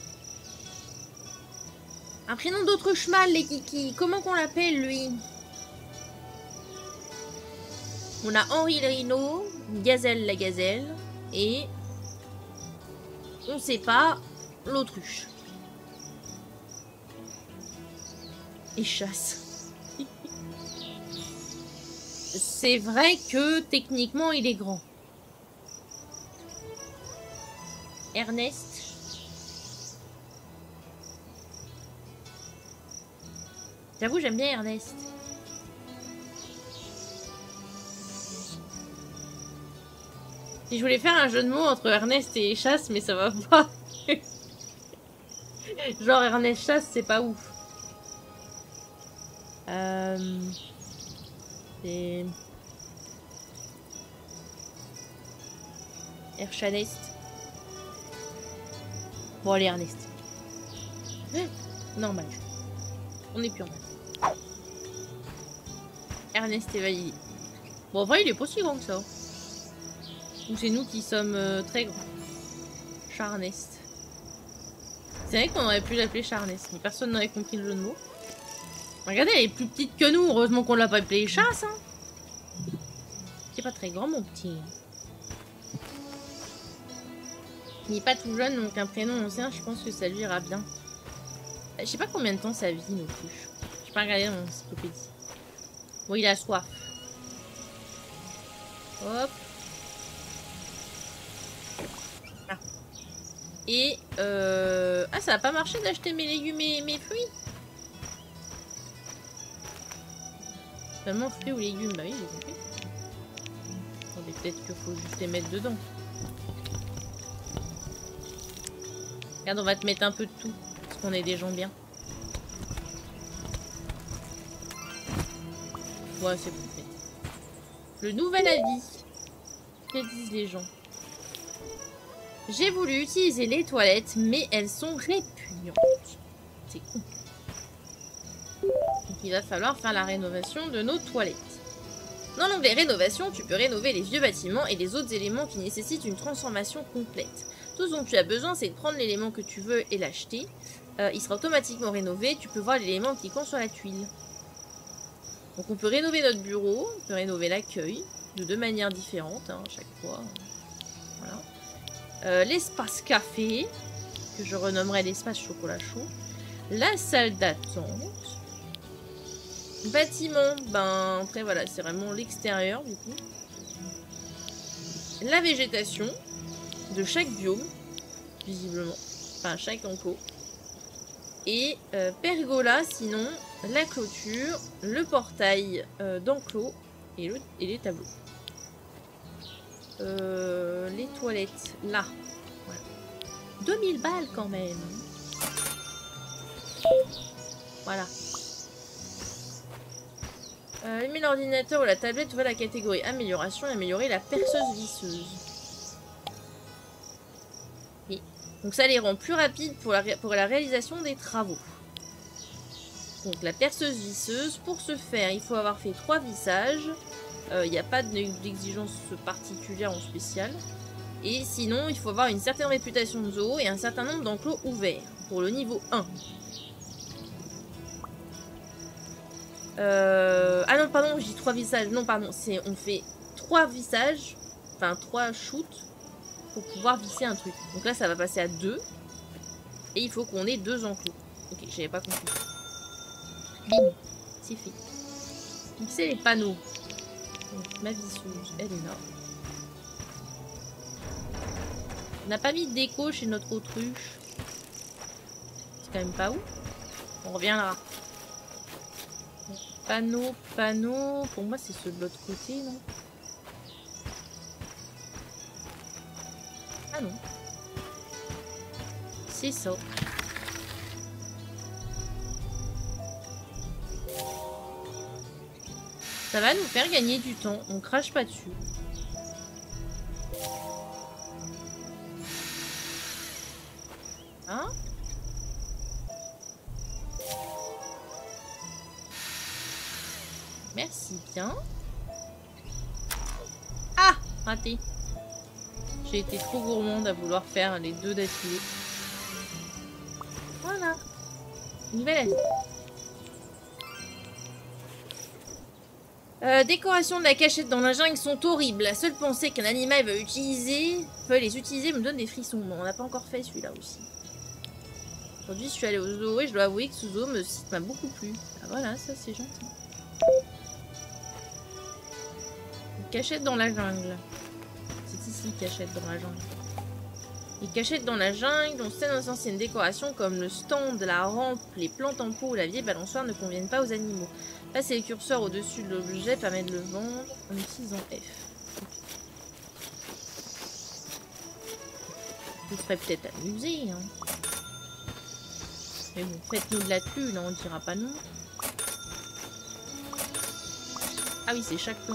S1: Un prénom d'autruche mâle, les kikis. Comment qu'on l'appelle, lui? On a Henri le rhino, Gazelle la gazelle, et... on sait pas, l'autruche. Et chasse. C'est vrai que, techniquement, il est grand. Ernest. J'avoue, j'aime bien Ernest. Si je voulais faire un jeu de mots entre Ernest et chasse, mais ça va pas. Genre Ernest chasse, c'est pas ouf. Euh... C'est... Erchanest. Bon, allez, Ernest. Normal. On est plus en bas. Ernest est validé. Bon, en vrai, il est pas si grand que ça. Ou c'est nous qui sommes euh, très grands. Charnest. C'est vrai qu'on aurait pu l'appeler Charnest, mais personne n'aurait compris le jeu de mots. Regardez, elle est plus petite que nous. Heureusement qu'on l'a pas appelé Chasse. Hein. C'est pas très grand, mon petit. Il n'est pas tout jeune, donc un prénom ancien, je pense que ça lui ira bien. Je sais pas combien de temps ça vit non plus. J'ai pas regardé dans mon encyclopédie. Bon, il a soif. Hop. Ah. Et euh... ah, ça a pas marché d'acheter mes légumes et mes fruits. Seulement fruits ou légumes. Bah oui, j'ai compris. Attendez, peut-être qu'il faut juste les mettre dedans. Regarde, on va te mettre un peu de tout. Parce qu'on est des gens bien. Ouais, c'est bon. Le nouvel avis. Que disent les gens? J'ai voulu utiliser les toilettes, mais elles sont répugnantes. C'est con. Donc il va falloir faire la rénovation de nos toilettes. Dans l'onglet rénovation, tu peux rénover les vieux bâtiments et les autres éléments qui nécessitent une transformation complète. Tout ce dont tu as besoin, c'est de prendre l'élément que tu veux et l'acheter. Euh, il sera automatiquement rénové. Tu peux voir l'élément en cliquant sur la tuile. Donc on peut rénover notre bureau, on peut rénover l'accueil de deux manières différentes hein, à chaque fois. Voilà. Euh, l'espace café, que je renommerai l'espace chocolat chaud. La salle d'attente. Bâtiment, ben après voilà, c'est vraiment l'extérieur du coup. La végétation de chaque biome, visiblement. Enfin, chaque enclos. Et euh, pergola, sinon, la clôture, le portail euh, d'enclos et, le, et les tableaux. Euh, les toilettes, là. Voilà. deux mille balles quand même. Voilà. Euh, allumer l'ordinateur ou la tablette, ouvrir la catégorie amélioration et améliorer la perceuse visseuse. Oui. Donc ça les rend plus rapides pour la, pour la réalisation des travaux. Donc la perceuse visseuse, pour ce faire, il faut avoir fait trois vissages. Il euh, n'y a pas d'exigence particulière en spécial. Et sinon, il faut avoir une certaine réputation de zoo et un certain nombre d'enclos ouverts pour le niveau un. Euh... Ah non, pardon, j'ai trois visages. Non, pardon, c'est on fait trois visages, enfin trois shoots pour pouvoir visser un truc. Donc là, ça va passer à deux. Et il faut qu'on ait deux enclos. Ok, j'avais pas compris. Bim, c'est fait. Fixer les panneaux. Donc, ma visseuse, elle est là. On n'a pas mis de déco chez notre autruche. C'est quand même pas où. On reviendra. Panneau, panneau. Pour moi, c'est ceux de l'autre côté, non? Ah non. C'est ça. Ça va nous faire gagner du temps. On crache pas dessus. Hein? Merci bien. Ah! Raté. J'ai été trop gourmande à vouloir faire les deux d'affilée. Voilà. Nouvelle avis. Euh, décoration de la cachette dans la jungle sont horribles. La seule pensée qu'un animal va utiliser, peut les utiliser me donne des frissons. Bon, on n'a pas encore fait celui-là aussi. Aujourd'hui, je suis allée au zoo et je dois avouer que ce zoo me m'a beaucoup plu. Ah voilà, ça c'est gentil. Une cachette dans la jungle. C'est ici, cachette dans la jungle. Les cachettes dans la jungle, on sait dans anciennes décorations comme le stand, la rampe, les plantes en pot ou la vieille balançoire ne conviennent pas aux animaux. Passer le curseur au-dessus de l'objet permet de le vendre en utilisant F. Vous serez peut-être amusé, hein. Mais bon, faites-nous de la thune, hein, on ne dira pas non. Ah oui, c'est chaque plante.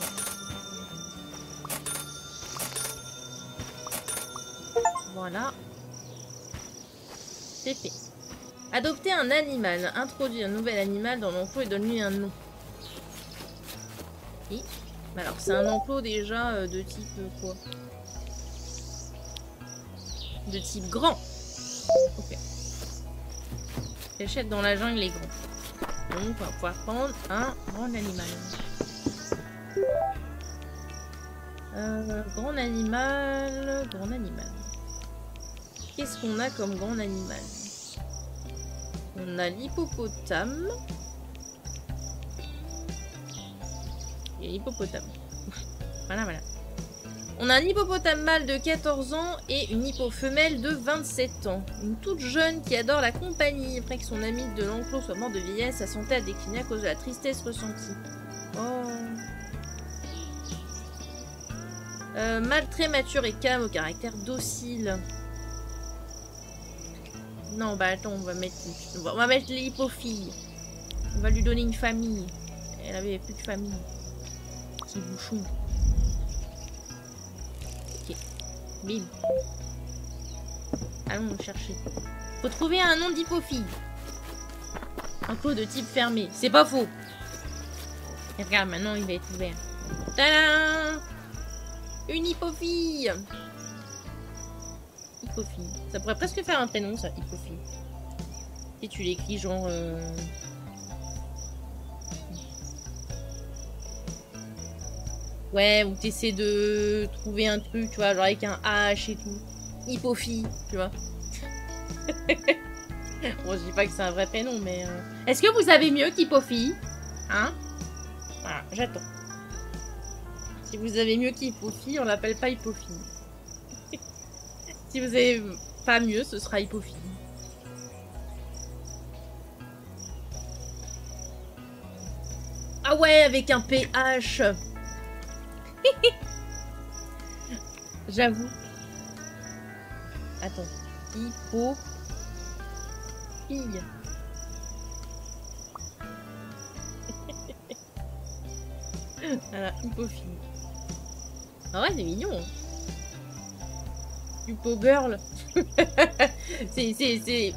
S1: Voilà. C'est fait. Adopter un animal. Introduire un nouvel animal dans l'enclos et donne-lui un nom. Oui. Alors, c'est un enclos déjà euh, de type euh, quoi? De type grand. Ok. Cachette dans la jungle est grand. Donc, on va pouvoir prendre un grand animal. Euh, grand animal. Grand animal. Qu'est-ce qu'on a comme grand animal? On a l'hippopotame. Et l'hippopotame. Voilà, voilà. On a un hippopotame mâle de quatorze ans et une hippo femelle de vingt-sept ans. Une toute jeune qui adore la compagnie. Après que son ami de l'enclos soit mort de vieillesse, sa santé a décliné à cause de la tristesse ressentie. Oh. Euh, mâle très mature et calme au caractère docile. Non, bah attends, on va mettre, on va, on va mettre l'hypophile. On va lui donner une famille. Elle avait plus de famille. Petit bouchon. Ok. Bim. Allons chercher. Faut trouver un nom d'hypophile. Un clos de type fermé. C'est pas faux. Et regarde, maintenant il va être ouvert. Tadam! Une hypophile. Hypophile. Ça pourrait presque faire un prénom, ça, hypophile. Et tu l'écris genre... Euh... Ouais, ou t'essaies de trouver un truc, tu vois, genre avec un H et tout. Hypophile, tu vois. Bon, je dis pas que c'est un vrai prénom, mais... Euh... Est-ce que vous avez mieux qu'hypophile? Hein? Voilà, j'attends. Si vous avez mieux qu'hypophile, on l'appelle pas hypophile. Si vous avez pas mieux, ce sera hypophile. Ah ouais, avec un P H. J'avoue. Attends. Hypo. Fille. Voilà, hypophile. Ah ouais, c'est mignon. Hypo girl. c'est, c'est, c'est...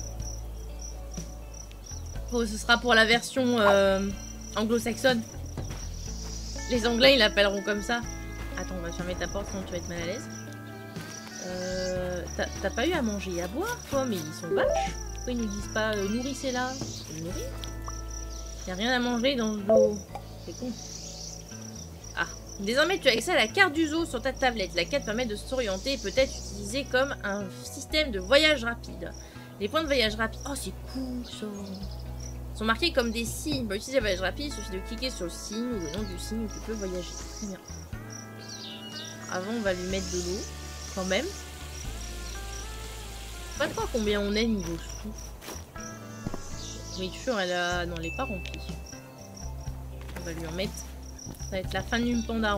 S1: Oh, ce sera pour la version euh, anglo-saxonne. Les Anglais, ils l'appelleront comme ça. Attends, on va fermer ta porte, sinon tu vas être mal à l'aise. Euh, T'as pas eu à manger et à boire, toi? Mais ils sont vaches. Pourquoi ils nous disent pas euh, nourrissez-la? C'est nourrir. Y a rien à manger dans le zoo. C'est con. Ah. Désormais, tu as accès à la carte du zoo sur ta tablette. La carte permet de s'orienter et peut être utilisée comme un système de voyage rapide. Les points de voyage rapide. Oh, c'est cool ça. Sont marqués comme des signes. Pour utiliser le voyage rapide, il suffit de cliquer sur le signe ou le nom du signe où tu peux voyager. Très bien. Avant, on va lui mettre de l'eau, quand même. Pas trop combien on est niveau sous. Nourriture, elle a... Non, elle est pas remplie. On va lui en mettre. Ça va être la fin du pandarou.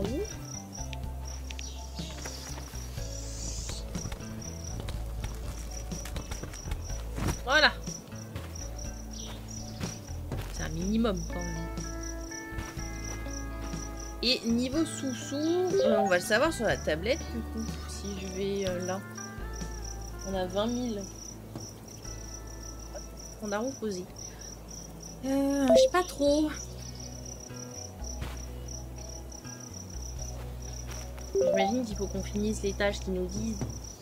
S1: Voilà. C'est un minimum quand même. Et niveau sous-sous, euh, on va le savoir sur la tablette du coup. Si je vais euh, là. On a vingt mille. On a reposé. Euh, je sais pas trop. J'imagine qu'il faut qu'on finisse les tâches qu'ils nous disent.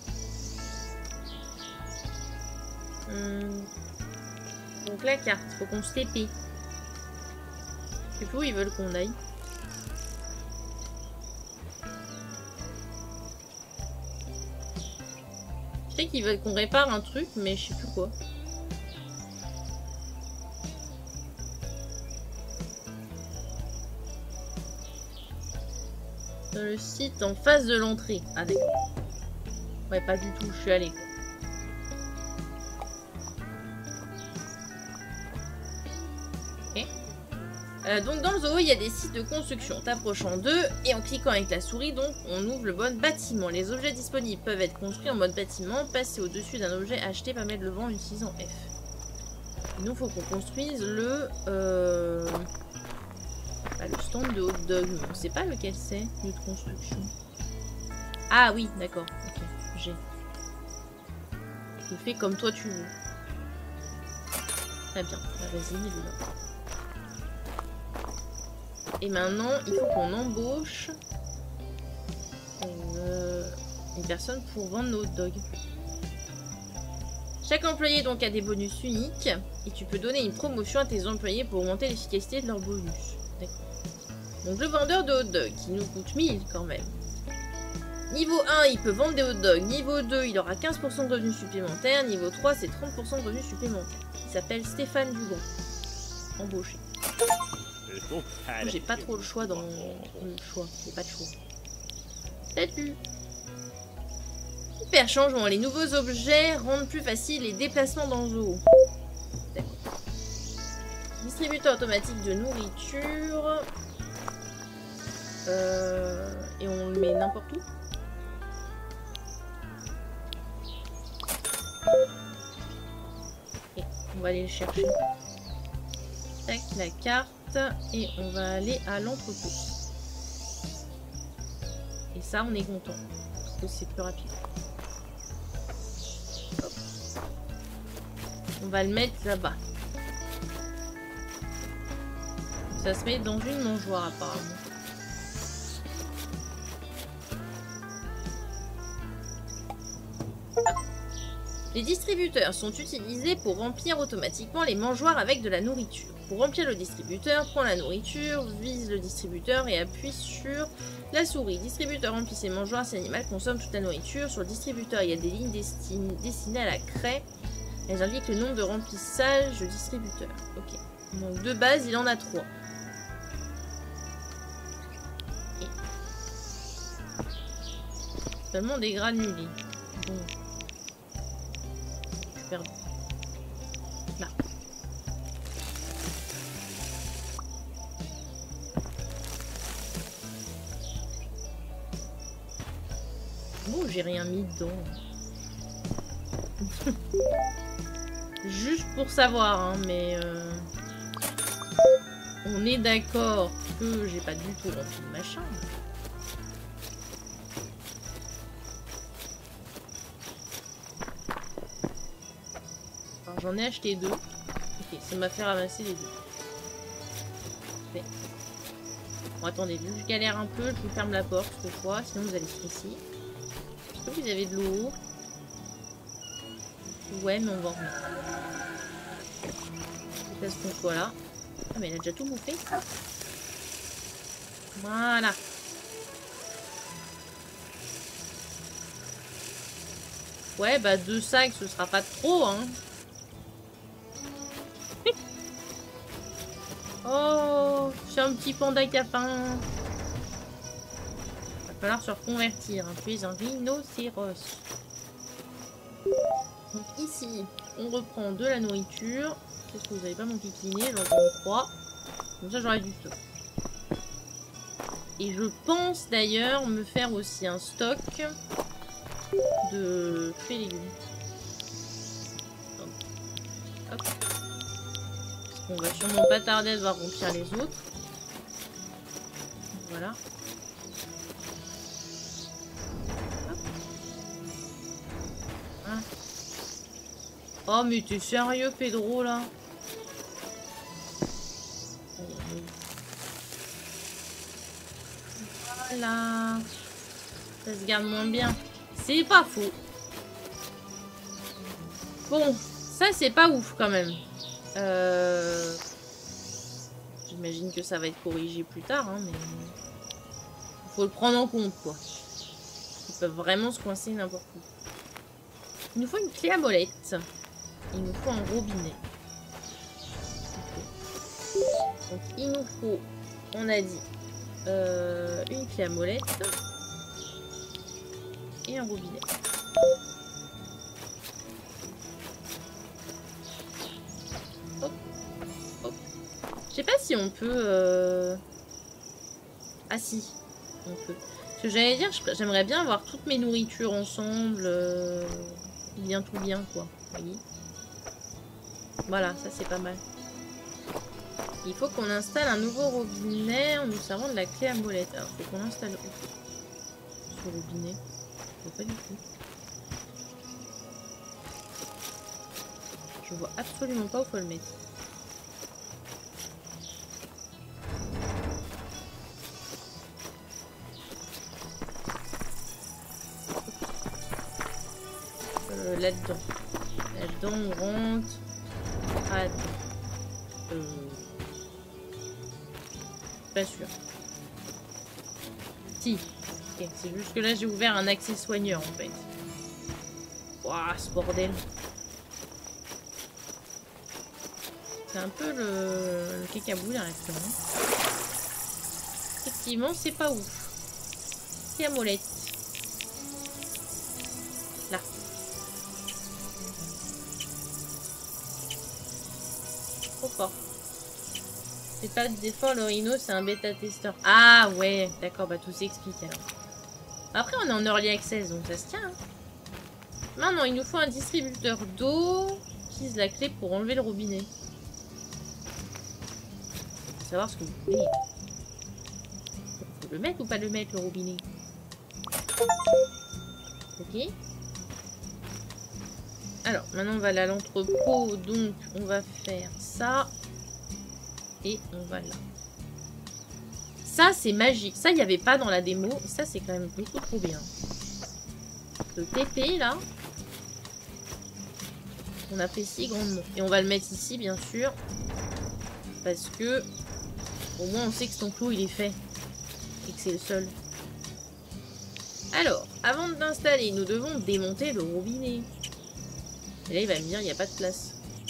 S1: Hum. Donc la carte, il faut qu'on se T P. Je sais plus où ils veulent qu'on aille. Je sais qu'ils veulent qu'on répare un truc, mais je sais plus quoi. Dans le site en face de l'entrée. Ah d'accord. Ouais, pas du tout, je suis allée. Ok. Euh, donc dans le zoo, il y a des sites de construction. T'approchant d'eux et en cliquant avec la souris, donc on ouvre le bon bâtiment. Les objets disponibles peuvent être construits en mode bâtiment. Passer au-dessus d'un objet acheté permet de le vendre en utilisant F. Il nous faut qu'on construise le... Euh... Bah, le stand de hot dog, on sait pas lequel c'est, lieu de construction. Ah oui, d'accord, ok, j'ai. Tu fais comme toi tu veux. Très bien, la résine est là. Et maintenant, il faut qu'on embauche euh, une personne pour vendre nos hot dogs. Chaque employé donc a des bonus uniques et tu peux donner une promotion à tes employés pour augmenter l'efficacité de leurs bonus. D'accord. Donc le vendeur de hot dog qui nous coûte mille quand même. Niveau un, il peut vendre des hot dogs. Niveau deux, il aura quinze pour cent de revenus supplémentaires. Niveau trois, c'est trente pour cent de revenus supplémentaires. Il s'appelle Stéphane Dugon. Embauché. J'ai pas trop le choix dans le choix. J'ai pas de choix. Salut. Super changement. Les nouveaux objets rendent plus facile les déplacements dans le zoo. D'accord. Distributeur automatique de nourriture. Euh, et on le met n'importe où. Et on va aller le chercher. Tac, la carte. Et on va aller à l'entrepôt. Et ça, on est content. Parce que c'est plus rapide. Hop. On va le mettre là-bas. Ça se met dans une mangeoire apparemment. Les distributeurs sont utilisés pour remplir automatiquement les mangeoires avec de la nourriture. Pour remplir le distributeur, prends la nourriture, vise le distributeur et appuie sur la souris. Distributeur remplit ses mangeoires, cet animal consomme toute la nourriture. Sur le distributeur, il y a des lignes dessinées à la craie. Elles indiquent le nombre de remplissage du distributeur. Ok. Donc de base, il en a trois. Et... seulement des granulés. Bon. Je suis perdu. Là. Bon, j'ai rien mis dedans. Juste pour savoir, hein, mais euh, on est d'accord que j'ai pas du tout rempli le machin. Alors j'en ai acheté deux. Ok, ça m'a fait ramasser les deux. Parfait. Bon, attendez, vu que je galère un peu, je vous ferme la porte cette fois, sinon vous allez stresser. Est-ce que vous avez de l'eau? Ouais, mais on va en remettre. Jusqu'à ce qu'on soit là. Ah, mais elle a déjà tout bouffé. Voilà. Ouais, bah deux sacs, ce sera pas trop, hein. Oh, c'est un petit panda qui a faim. Va falloir se reconvertir. Hein. Tu es un rhinocéros. Donc ici, on reprend de la nourriture. Qu'est-ce que vous n'avez pas multiplié? J'en prends trois. Comme ça, j'aurai du stock. Et je pense d'ailleurs me faire aussi un stock de fruits et légumes. Hop. Hop. Parce qu'on va sûrement pas tarder à devoir remplir les autres. Voilà. Hop. Voilà. Oh mais t'es sérieux Pedro là? Voilà. Ça se garde moins bien. C'est pas faux. Bon, ça c'est pas ouf quand même. Euh... J'imagine que ça va être corrigé plus tard, hein, mais faut le prendre en compte quoi. Ils peuvent vraiment se coincer n'importe où. Il nous faut une clé à molette. Il nous faut un robinet. Donc il nous faut, on a dit, euh, une clé à molette et un robinet. Hop, hop. Je sais pas si on peut... Euh... Ah si, on peut. Ce que j'allais dire, j'aimerais bien avoir toutes mes nourritures ensemble. Euh... Bien tout bien quoi. Vous voyez. Voilà, ça c'est pas mal. Il faut qu'on installe un nouveau robinet en nous servant de la clé à molette. Alors, il faut qu'on installe ce robinet. Je vois pas du tout. Je vois absolument pas où faut le mettre. Euh, là-dedans. Là-dedans, on rentre. Ah, euh... Pas sûr. Si. Okay. C'est juste que là j'ai ouvert un accès soigneur en fait. Waouh, ce bordel. C'est un peu le, le cacabou là actuellement. Effectivement, c'est pas ouf. C'est à molette. Là. Trop fort. C'est pas des fois le rhino, c'est un bêta-testeur. Ah ouais, d'accord, bah tout s'explique alors. Après, on est en early access, donc ça se tient. Hein. Maintenant, il nous faut un distributeur d'eau. Utilise la clé pour enlever le robinet. Faut savoir ce que vous voulez. Faut le mettre ou pas le mettre, le robinet? Ok. Alors, maintenant on va aller à l'entrepôt, donc on va faire ça. Et on va là. Ça, c'est magique. Ça, il n'y avait pas dans la démo. Ça, c'est quand même beaucoup trop bien. Le T P, là. On apprécie grandement. Et on va le mettre ici, bien sûr. Parce que, au moins, on sait que son clou, il est fait. Et que c'est le seul. Alors, avant de l'installer, nous devons démonter le robinet. Et là, il va me dire, il n'y a pas de place.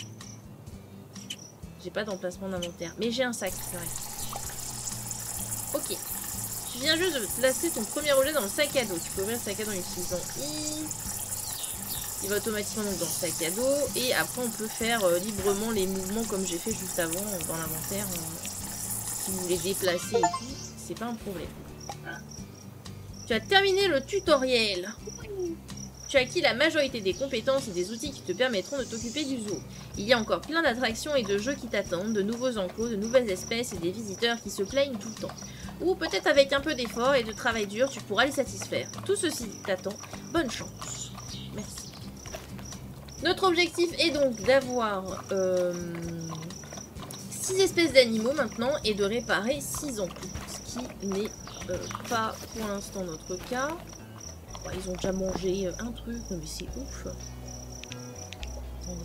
S1: J'ai pas d'emplacement d'inventaire. Mais j'ai un sac, c'est vrai. Ok. Tu viens juste de placer ton premier objet dans le sac à dos. Tu peux ouvrir le sac à dos en utilisant I. Il va automatiquement donc dans le sac à dos. Et après, on peut faire euh, librement les mouvements comme j'ai fait juste avant euh, dans l'inventaire. Euh, si vous voulez déplacer et tout, c'est pas un problème. Tu as terminé le tutoriel. Tu as acquis la majorité des compétences et des outils qui te permettront de t'occuper du zoo. Il y a encore plein d'attractions et de jeux qui t'attendent, de nouveaux enclos, de nouvelles espèces et des visiteurs qui se plaignent tout le temps. Ou peut-être avec un peu d'effort et de travail dur, tu pourras les satisfaire. Tout ceci t'attend. Bonne chance. Merci. Notre objectif est donc d'avoir euh, six espèces d'animaux maintenant et de réparer six enclos. Ce qui n'est euh, pas pour l'instant notre cas. Ils ont déjà mangé un truc, mais c'est ouf. Attendez.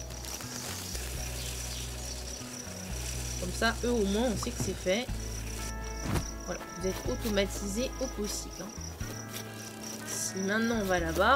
S1: Comme ça, eux au moins, on sait que c'est fait. Voilà, vous êtes automatisés au possible. Hein. Si maintenant on va là-bas.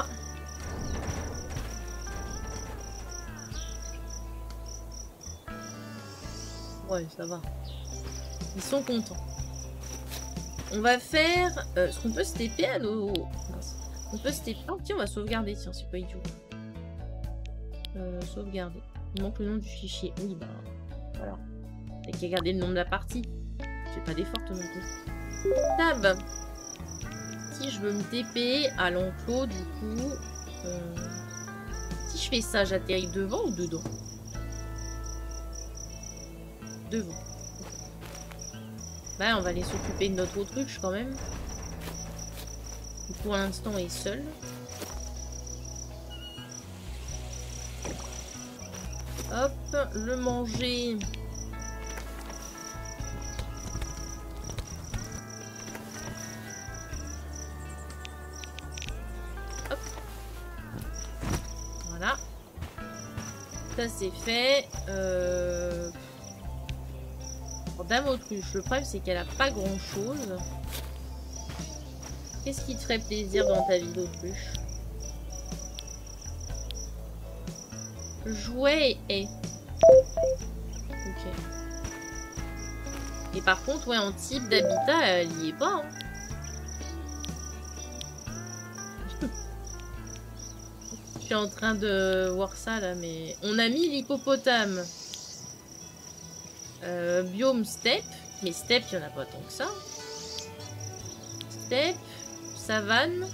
S1: Ouais, ça va. Ils sont contents. On va faire... Euh, Est-ce qu'on peut se T P à nos... On peut se T P... Oh tiens, on va sauvegarder. Tiens, c'est pas idiot. Euh, sauvegarder. Il manque le nom du fichier. Oui, bah... Voilà. T'as qu'à garder le nom de la partie. J'ai pas d'effort non plus. Tab. Si je veux me T P à l'enclos, du coup... Euh... Si je fais ça, j'atterris devant ou dedans? Devant. Bah, on va aller s'occuper de notre autruche quand même. Qui pour l'instant est seul. Hop, le manger. Hop. Voilà. Ça c'est fait. Euh... Dame autruche, le problème c'est qu'elle a pas grand chose. Qu'est-ce qui te ferait plaisir dans ta vie d'autruche? Jouer et... Ok. Et par contre, ouais, en type d'habitat, elle y est pas. Hein. Je suis en train de voir ça là, mais... On a mis l'hippopotame. Euh, biome steppe, mais steppe il n'y en a pas tant que ça. Steppe, savane.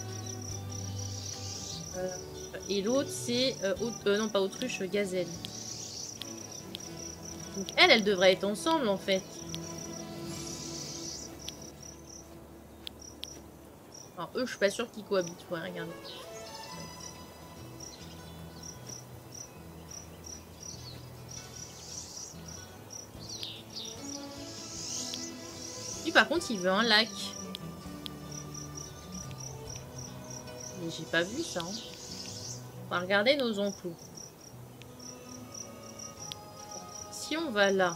S1: Euh, et l'autre c'est euh, euh, non pas autruche, gazelle. Donc elle, elle devrait être ensemble en fait. Alors eux, je suis pas sûre qu'ils cohabitent. Ouais, regardez. Par contre, il veut un lac. Mais j'ai pas vu ça. Hein. On va regarder nos enclos. Si on va là.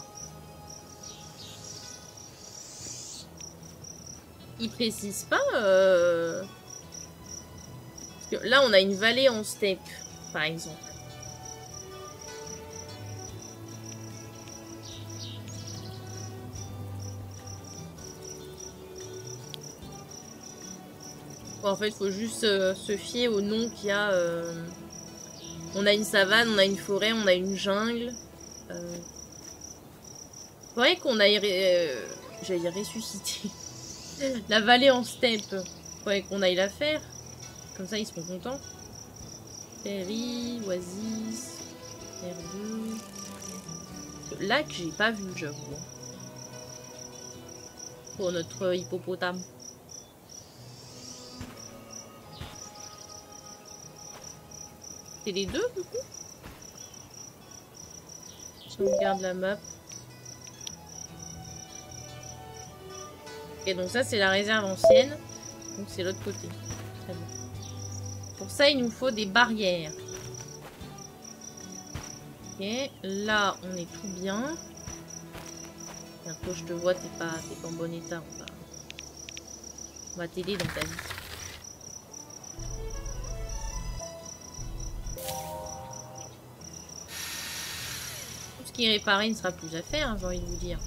S1: Il précise pas. Euh... Parce que là, on a une vallée en steppe, par exemple. En fait, il faut juste euh, se fier au nom qu'il y a. Euh... On a une savane, on a une forêt, on a une jungle. Euh... Faudrait qu'on aille... Euh, J'allais dire ressusciter. La vallée en steppe. Faudrait qu'on aille la faire. Comme ça, ils seront contents. Prairie, oasis, R deux... Ce lac, j'ai pas vu, j'avoue. Pour notre hippopotame. C'est les deux, du coup? Si on regarde la map. Et donc ça, c'est la réserve ancienne. Donc c'est l'autre côté. Très bien. Pour ça, il nous faut des barrières. Ok, là, on est tout bien. Bientôt, je te vois, t'es pas, t'es pas en bon état. On va, on va t'aider dans ta vie. Tout ce qui est réparé ne sera plus à faire, hein, j'ai envie de vous dire.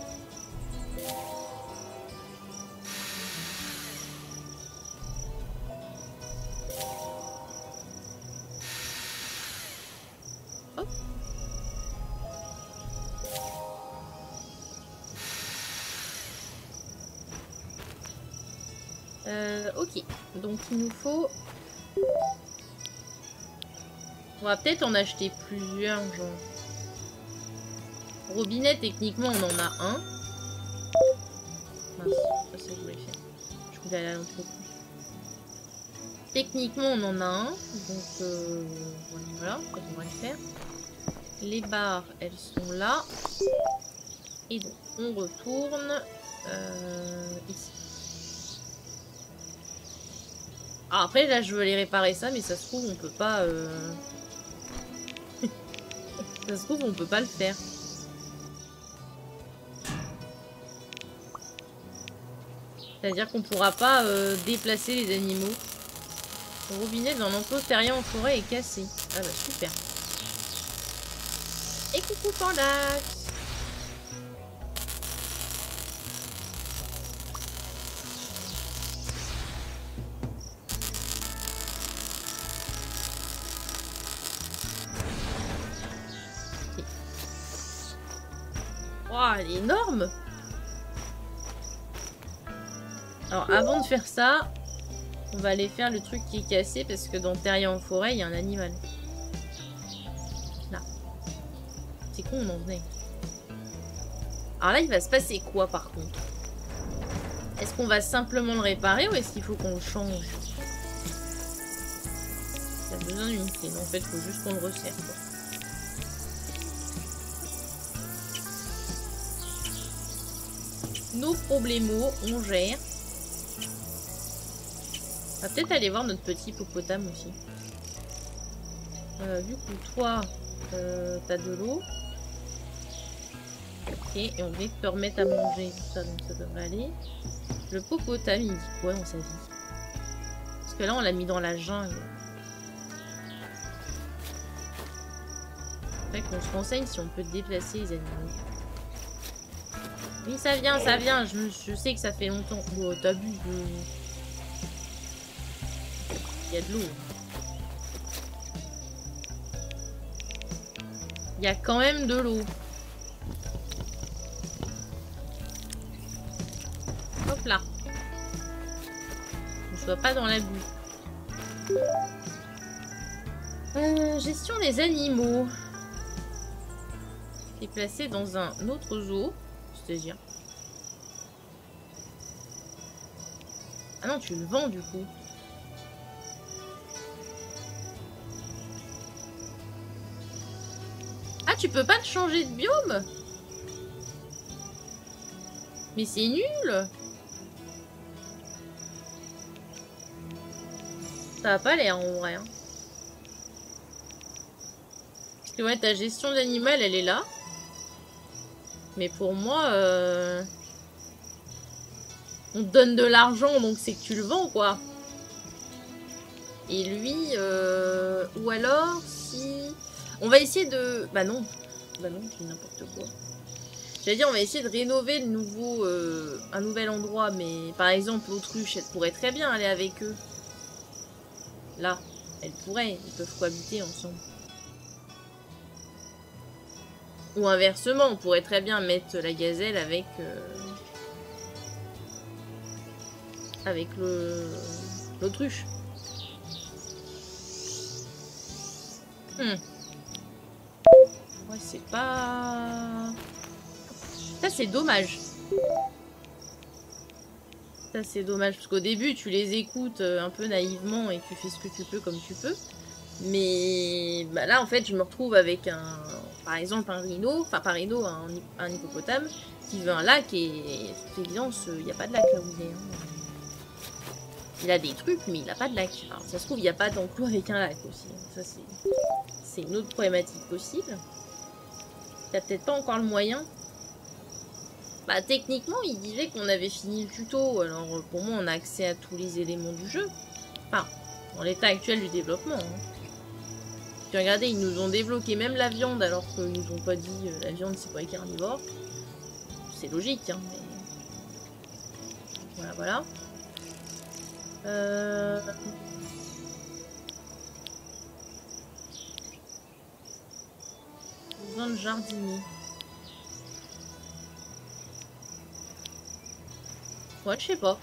S1: Euh, ok, donc il nous faut... On va peut-être en acheter plusieurs, genre. Robinet, techniquement, on en a un. Mince, c'est ça que je voulais faire. Je voulais aller à l'entrepôt. Techniquement, on en a un. Donc, euh, voilà, ça devrait le faire. Les barres, elles sont là. Et donc, on retourne euh, ici. Ah, après, là, je veux aller réparer ça, mais ça se trouve, on peut pas... Euh... ça se trouve, on peut pas le faire. C'est-à-dire qu'on pourra pas euh, déplacer les animaux. Le robinet dans l'enclos terrien en forêt est cassé. Ah bah, super. Et coucou Pandax. Wow, elle est énorme. Alors avant de faire ça, on va aller faire le truc qui est cassé parce que dans Terrien en forêt, il y a un animal. Là. C'est con, on en venait. Alors là, il va se passer quoi par contre? Est-ce qu'on va simplement le réparer ou est-ce qu'il faut qu'on le change? Il a besoin d'une clé. Non, en fait, il faut juste qu'on le resserre. Quoi. Nos problèmes, on gère. On va peut-être aller voir notre petit hippopotame aussi. Euh, du coup, toi, euh, t'as de l'eau. Ok, et on va te remettre à manger tout ça, donc ça devrait aller. Le hippopotame, il dit quoi dans sa vie? Parce que là, on l'a mis dans la jungle. Fait qu'on se renseigne si on peut déplacer les animaux. Oui, ça vient, ça vient. Je, je sais que ça fait longtemps. Oh, t'abuses. Il y a de l'eau. Il y a quand même de l'eau. Hop là. On ne soit pas dans la boue. Euh, gestion des animaux. Qui est placé dans un autre zoo. C'est-à-dire. Ah non, tu le vends du coup. Ah, tu peux pas te changer de biome? Mais c'est nul. Ça a pas l'air en vrai. Hein. Parce que ouais, ta gestion d'animal, elle est là. Mais pour moi, euh... on te donne de l'argent, donc c'est que tu le vends, quoi. Et lui, euh... ou alors, si... On va essayer de... Bah non. Bah non, je dis n'importe quoi. J'allais dire, on va essayer de rénover le nouveau... Euh... un nouvel endroit, mais par exemple, l'autruche, elle pourrait très bien aller avec eux. Là, elle pourrait. Ils peuvent cohabiter ensemble. Ou inversement, on pourrait très bien mettre la gazelle avec... Euh, avec le l'autruche. Hmm. Ouais, c'est pas... Ça, c'est dommage. Ça, c'est dommage. Parce qu'au début, tu les écoutes un peu naïvement et tu fais ce que tu peux comme tu peux. Mais bah là, en fait, je me retrouve avec un... Par exemple, un rhino. Enfin, pas rhino, un, un hippopotame qui veut un lac et... De toute évidence, il n'y a pas de lac là où il est. Hein. Il a des trucs, mais il n'a pas de lac. Alors, ça se trouve, il n'y a pas d'enclos avec un lac aussi. Ça, c'est une autre problématique possible. T'as peut-être pas encore le moyen. Bah, techniquement, il disait qu'on avait fini le tuto. Alors, pour moi, on a accès à tous les éléments du jeu. Enfin, dans l'état actuel du développement. Hein. Puis regardez, ils nous ont débloqué même la viande, alors qu'ils nous ont pas dit euh, la viande, c'est pas les carnivores. C'est logique, hein, mais... Voilà, voilà. Euh... Besoin de jardinier. Ouais, je sais pas.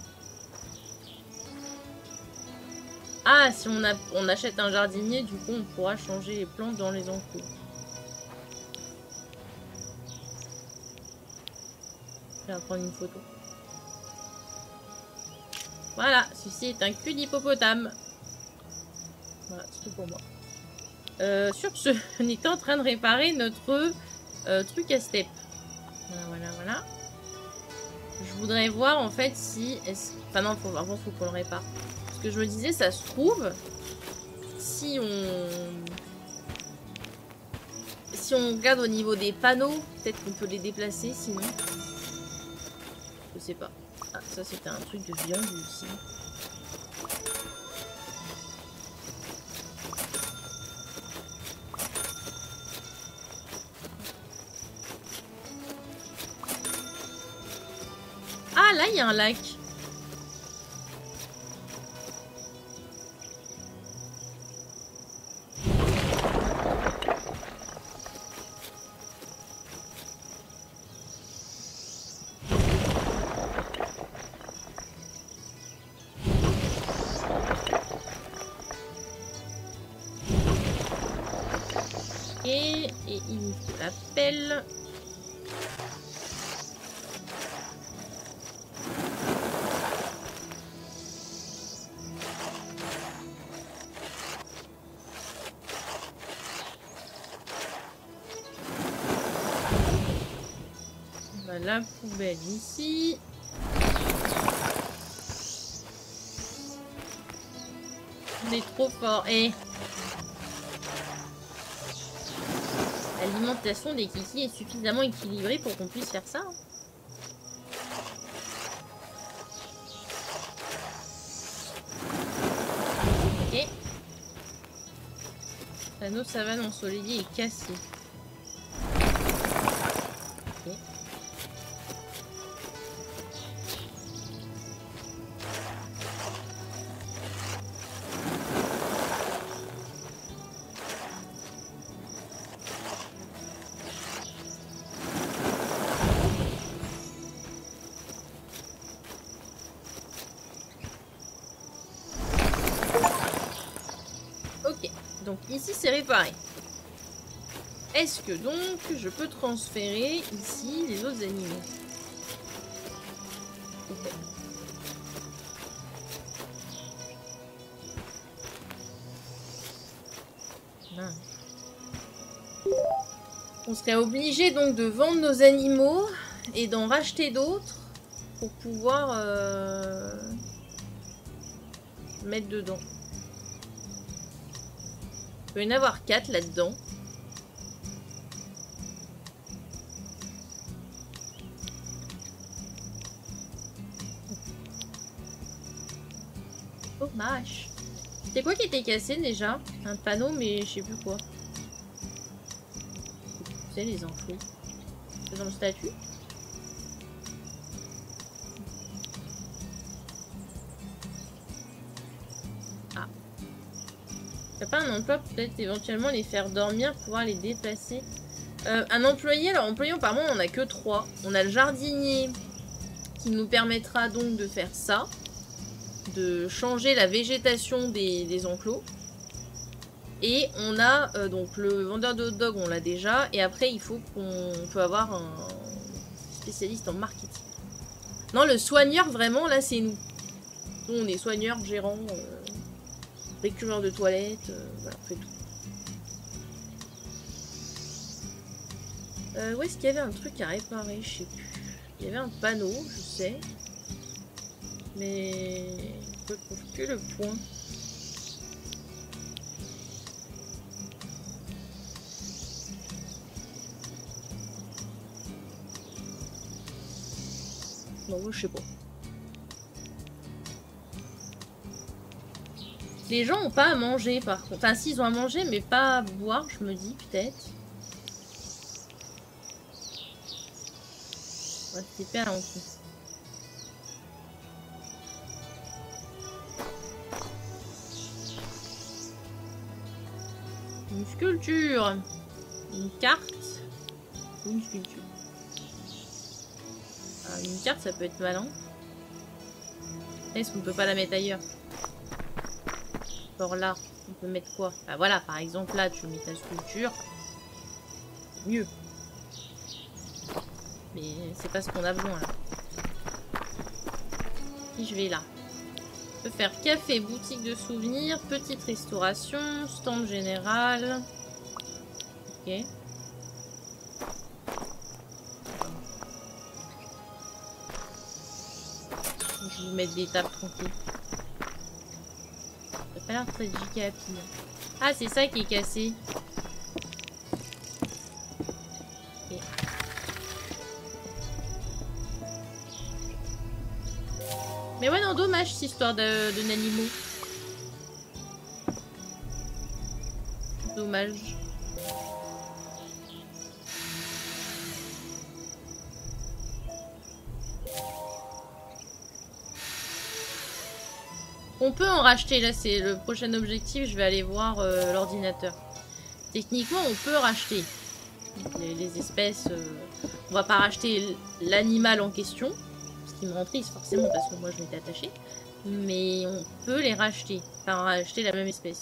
S1: Ah, si on, a, on achète un jardinier, du coup, on pourra changer les plantes dans les enclos. Je vais prendre une photo. Voilà, ceci est un cul d'hippopotame. Voilà, c'est tout pour moi. Euh, sur ce, on était en train de réparer notre euh, truc à step. Voilà, voilà, voilà. Je voudrais voir en fait si... Enfin non, faut, avant, faut qu'on le répare. Parce que je me disais, ça se trouve, si on... Si on regarde au niveau des panneaux, peut-être qu'on peut les déplacer, sinon... Je sais pas. Ah, ça c'était un truc de viande ici. Ah, là, il y a un lac. Et, et il nous faut la pelle. La poubelle ici. On est trop fort. Et l'alimentation des kikis est suffisamment équilibrée pour qu'on puisse faire ça. Ok. Panneau savane ensoleillé est cassé. Ok. Donc ici c'est réparé. Est-ce que donc je peux transférer ici les autres animaux? Okay. Ah. On serait obligé donc de vendre nos animaux et d'en racheter d'autres pour pouvoir euh, mettre dedans. Il peut y en avoir quatre là-dedans. Dommage. C'était quoi qui était cassé déjà? Un panneau, mais je sais plus quoi. C'est les infos. C'est dans le statut. Ah. T'as pas un emploi, peut-être éventuellement les faire dormir, pouvoir les déplacer. Euh, un employé, alors employé apparemment on en a que trois. On a le jardinier qui nous permettra donc de faire ça. De changer la végétation des, des enclos. Et on a euh, donc le vendeur de hot dog, on l'a déjà. Et après il faut qu'on peut avoir un spécialiste en marketing. Non, le soigneur vraiment là c'est nous. Nous on est soigneur, gérant, euh, récureur de toilettes, euh, voilà, on fait tout. Euh, où est-ce qu'il y avait un truc à réparer? Je sais plus. Il y avait un panneau, je sais. Mais je ne trouve que le point. Non, moi je sais pas. Les gens ont pas à manger par contre. Enfin, si, ils ont à manger, mais pas à boire, je me dis peut-être. Ouais, c'est hyper lent. Une sculpture. Une carte. Ou une sculpture. Ah, une carte, ça peut être malin. Est-ce qu'on peut pas la mettre ailleurs? Or là, on peut mettre quoi? Bah voilà, par exemple là, tu mets ta sculpture. Mieux. Mais c'est pas ce qu'on a besoin là. Si je vais là. On peut faire café, boutique de souvenirs, petite restauration, stand général. Ok. Je vais vous mettre des tables tranquilles. Ça a pas l'air très giga à pile. Ah, c'est ça qui est cassé. Okay. Mais ouais, non, dommage cette histoire de, de Nanimo. Dommage. On peut en racheter, là c'est le prochain objectif, je vais aller voir euh, l'ordinateur. Techniquement on peut racheter les, les espèces, euh, on va pas racheter l'animal en question, ce qui me rend triste forcément parce que moi je m'étais attachée, mais on peut les racheter, enfin racheter la même espèce.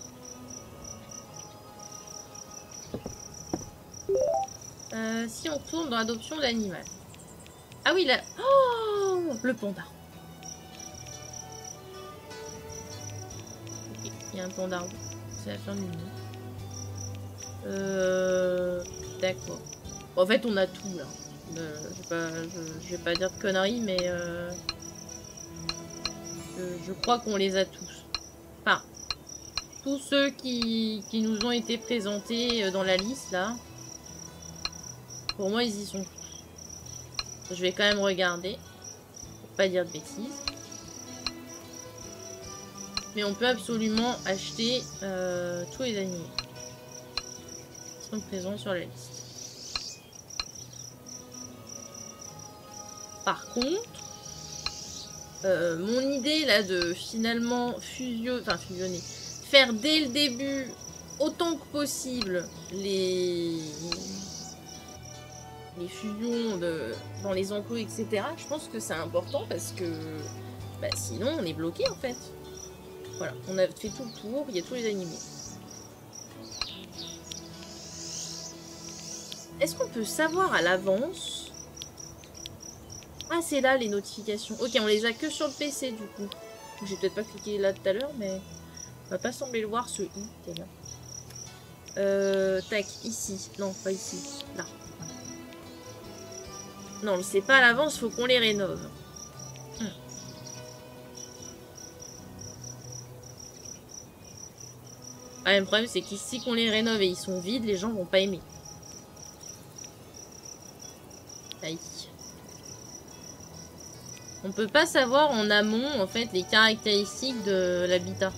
S1: Euh, si on tourne dans l'adoption d'animal. Ah oui là, oh, le panda. Il y a un panda. C'est la fin du monde. Euh... D'accord. En fait, on a tout là. Euh, je, vais pas, je, je vais pas dire de conneries, mais euh... je, je crois qu'on les a tous. Enfin, tous ceux qui, qui nous ont été présentés dans la liste là. Pour moi, ils y sont tous. Je vais quand même regarder. Pour pas dire de bêtises. Mais on peut absolument acheter euh, tous les animaux qui sont présents sur la liste. Par contre, euh, mon idée là de finalement fusionner, enfin fusionner, faire dès le début autant que possible les les fusions de, dans les enclos, et cetera. Je pense que c'est important parce que bah, sinon on est bloqué en fait. Voilà, on a fait tout le tour, il y a tous les animaux. Est-ce qu'on peut savoir à l'avance? Ah, c'est là les notifications. Ok, on les a que sur le P C du coup. J'ai peut-être pas cliqué là tout à l'heure, mais on va pas sembler le voir ce i. Là. Euh, tac, ici. Non, pas ici. Là. Non, on le sait pas à l'avance, faut qu'on les rénove. Hum. Ah, le problème, c'est qu'ici qu'on les rénove et ils sont vides, les gens vont pas aimer. Aïe. On peut pas savoir en amont, en fait, les caractéristiques de l'habitat.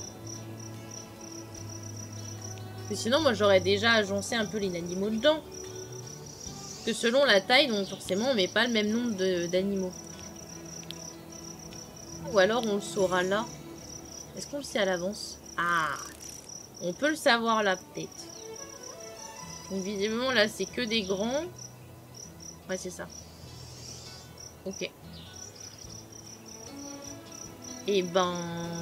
S1: Parce que sinon, moi, j'aurais déjà agencé un peu les animaux dedans. Parce que selon la taille, donc forcément, on met pas le même nombre d'animaux. Ou alors, on le saura là. Est-ce qu'on le sait à l'avance? Ah! On peut le savoir là, peut-être. Donc visiblement là c'est que des grands. Ouais c'est ça. Ok. Et ben...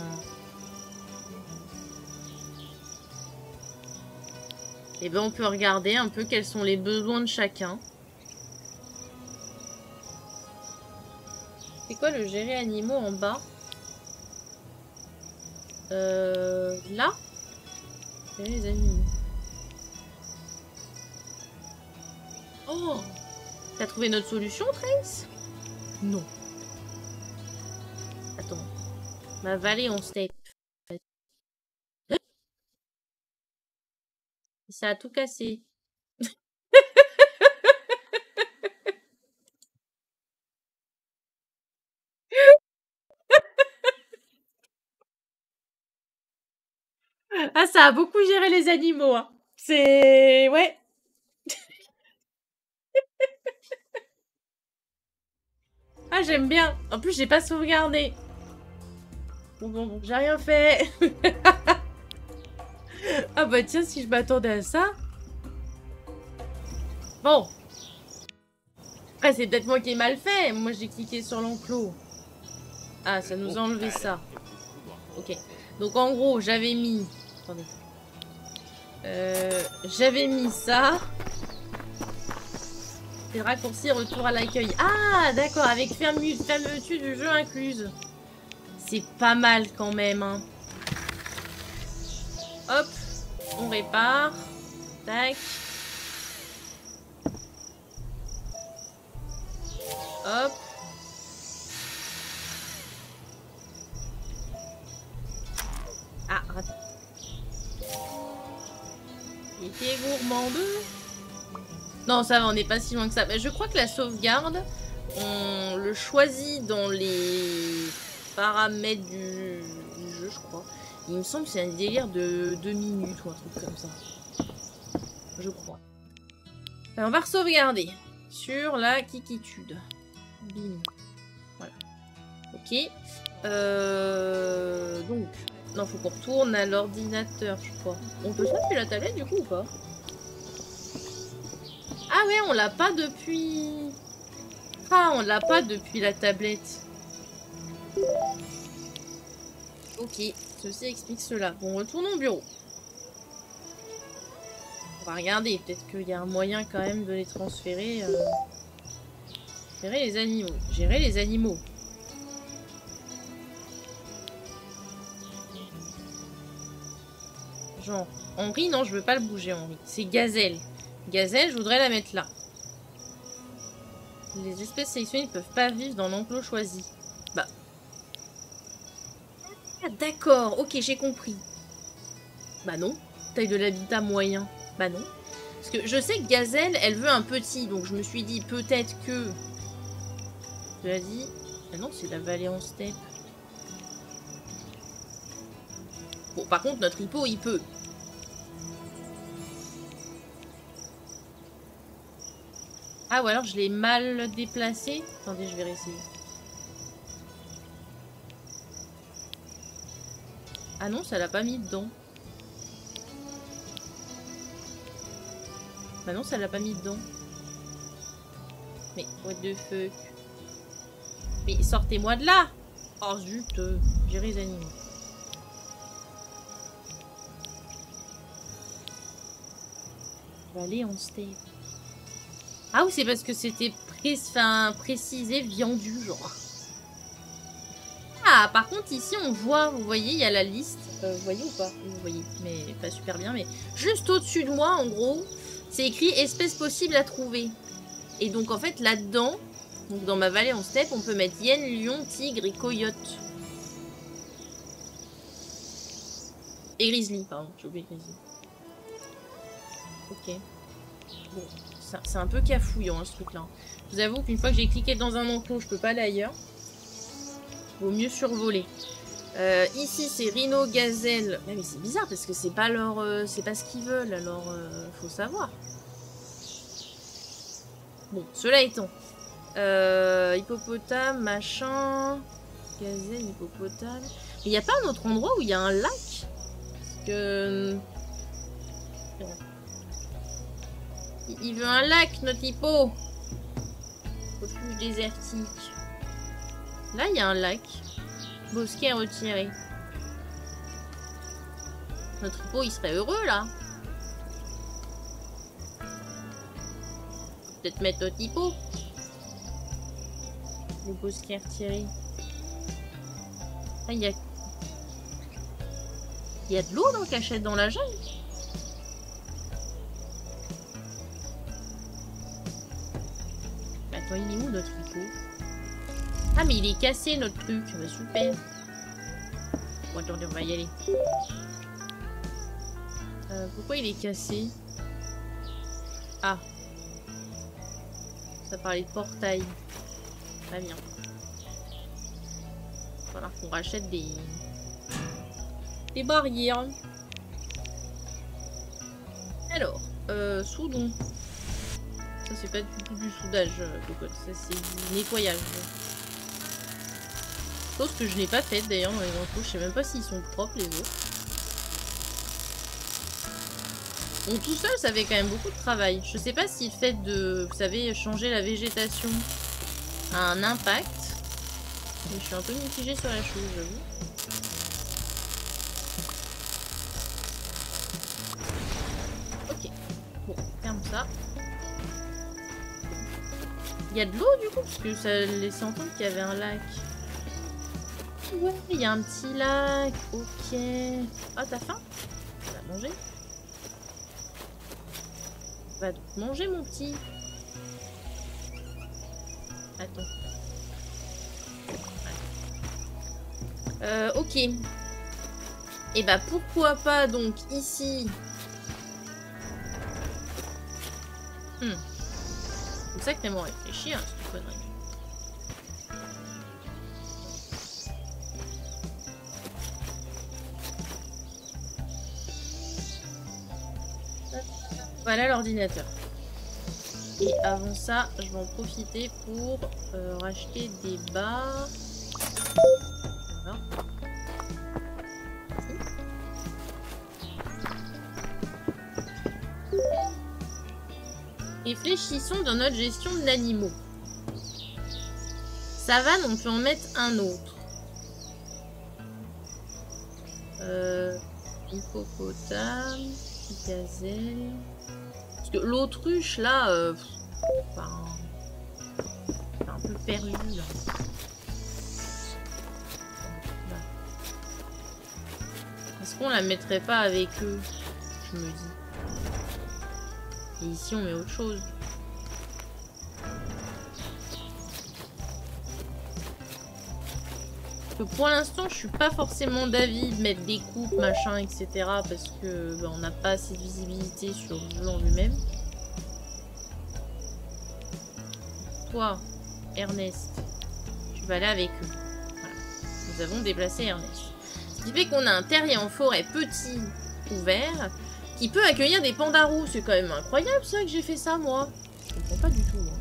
S1: Et ben on peut regarder un peu quels sont les besoins de chacun. C'est quoi le gérer animaux en bas? Euh... Là? Gérer les animaux. Oh! T'as trouvé notre solution, Trace? Non. Attends. Ma vallée en steppe. Ça a tout cassé. Ah, ça a beaucoup géré les animaux. Hein. C'est... Ouais. Ah, j'aime bien. En plus, j'ai pas sauvegardé. Bon, bon, bon, j'ai rien fait. Ah bah tiens, si je m'attendais à ça... Bon. Après, c'est peut-être moi qui ai mal fait. Moi, j'ai cliqué sur l'enclos. Ah, ça nous a enlevé ça. Ok. Donc, en gros, j'avais mis... Attendez. Euh, j'avais mis ça. C'est raccourci retour à l'accueil. Ah, d'accord. Avec fermeture du jeu incluse. C'est pas mal quand même. Hein. Hop. On répare. Tac. Hop. Ah, raté. Il était gourmandeux. Non, ça va, on n'est pas si loin que ça. Mais je crois que la sauvegarde, on le choisit dans les paramètres du, du jeu, je crois. Il me semble que c'est un délire de deux minutes ou un truc comme ça. Je crois. Alors, on va sauvegarder sur la kikitude. Bim. Voilà. Ok. Euh... Donc, non, faut qu'on retourne à l'ordinateur, je crois. On peut se mettre sur la tablette du coup ou pas? Ah ouais, on l'a pas depuis... Ah, on l'a pas depuis la tablette. Ok, ceci explique cela. Bon, retournons au bureau. On va regarder, peut-être qu'il y a un moyen quand même de les transférer. Euh... Gérer les animaux. Gérer les animaux. Genre, Henri, non, je veux pas le bouger, Henri. C'est Gazelle. Gazelle, je voudrais la mettre là. Les espèces sélectionnées ne peuvent pas vivre dans l'enclos choisi. Bah. Ah, d'accord, ok, j'ai compris. Bah non. Taille de l'habitat moyen. Bah non. Parce que je sais que Gazelle, elle veut un petit, donc je me suis dit peut-être que... Je l'ai dit. Ah non, c'est la vallée en steppe. Bon, par contre, notre hippo, il peut. Ah, ou alors je l'ai mal déplacé. Attendez, je vais réessayer. Ah non, ça l'a pas mis dedans. Bah non, ça l'a pas mis dedans. Mais, what the fuck. Mais sortez-moi de là. Oh zut, euh, gérer les animaux. Vallée en steppe. Ah oui, c'est parce que c'était pré enfin, précisé viandu, genre. Ah, par contre, ici, on voit, vous voyez, il y a la liste. Euh, vous voyez ou pas? Vous voyez, mais pas super bien. Mais juste au-dessus de moi, en gros, c'est écrit espèces possibles à trouver. Et donc, en fait, là-dedans, donc dans ma vallée en steppe, on peut mettre hyène, lion, tigre et coyote. Et grizzly, pardon, j'ai oublié grizzly. Ok. Bon. C'est un peu cafouillant hein, ce truc là. Je vous avoue qu'une fois que j'ai cliqué dans un enclos, je peux pas aller ailleurs. Vaut mieux survoler. Euh, ici c'est rhino, gazelle. Ouais, mais c'est bizarre parce que c'est pas leur, euh, c'est pas ce qu'ils veulent. Alors euh, faut savoir. Bon, cela étant, euh, hippopotame, machin, gazelle, hippopotame. Il n'y a pas un autre endroit où il y a un lac? Parce que Il veut un lac, notre hippo. Refuge désertique. Là, il y a un lac. Bosquet retiré. Notre hippo, il serait heureux, là. Peut-être mettre notre hippo. Le bosquet retiré. Ah, il y a... Il y a de l'eau dans cachette dans la jungle. Attends, il est où notre hippo? Ah, mais il est cassé notre truc. Bah, super. Bon, attendez, on va y aller. Euh, pourquoi il est cassé? Ah. Ça parlait de portail. Très bien. Il va falloir qu'on rachète des... des barrières. Alors, euh, soudons. Ça, c'est pas du tout du soudage, cocotte. Ça, c'est du nettoyage. Chose que je n'ai pas faite d'ailleurs dans les infos. Je sais même pas s'ils sont propres les autres. Bon, tout seul, ça fait quand même beaucoup de travail. Je sais pas si le fait de, vous savez, changer la végétation a un impact. Mais je suis un peu mitigée sur la chose, j'avoue. Ok. Bon, ferme ça. Il y a de l'eau du coup, parce que ça laissait entendre qu'il y avait un lac. Ouais, il y a un petit lac. Ok. Ah, t'as faim? Tu vas manger. Va donc manger, mon petit. Attends. Euh, ok. Et bah pourquoi pas donc ici. Hmm. C'est sacrément réfléchi, hein, cette connerie. Voilà l'ordinateur. Et avant ça, je vais en profiter pour euh, racheter des bas. Voilà. Réfléchissons dans notre gestion de l'animaux. Savane, on peut en mettre un autre. Euh, hippopotame, gazelle. Parce que l'autruche là, euh, enfin, c'est un peu perdu là. Est-ce qu'on la mettrait pas avec eux? Je me dis. Et ici on met autre chose. Parce que pour l'instant je suis pas forcément d'avis de mettre des coupes, machin, et cetera. Parce que bah, on n'a pas assez de visibilité sur le jeu en lui-même. Toi, Ernest, tu vas aller avec eux. Voilà. Nous avons déplacé Ernest. Ce qui fait qu'on a un terrier en forêt petit, ouvert, qui peut accueillir des pandarous. C'est quand même incroyable ça que j'ai fait ça moi. Je comprends pas du tout moi.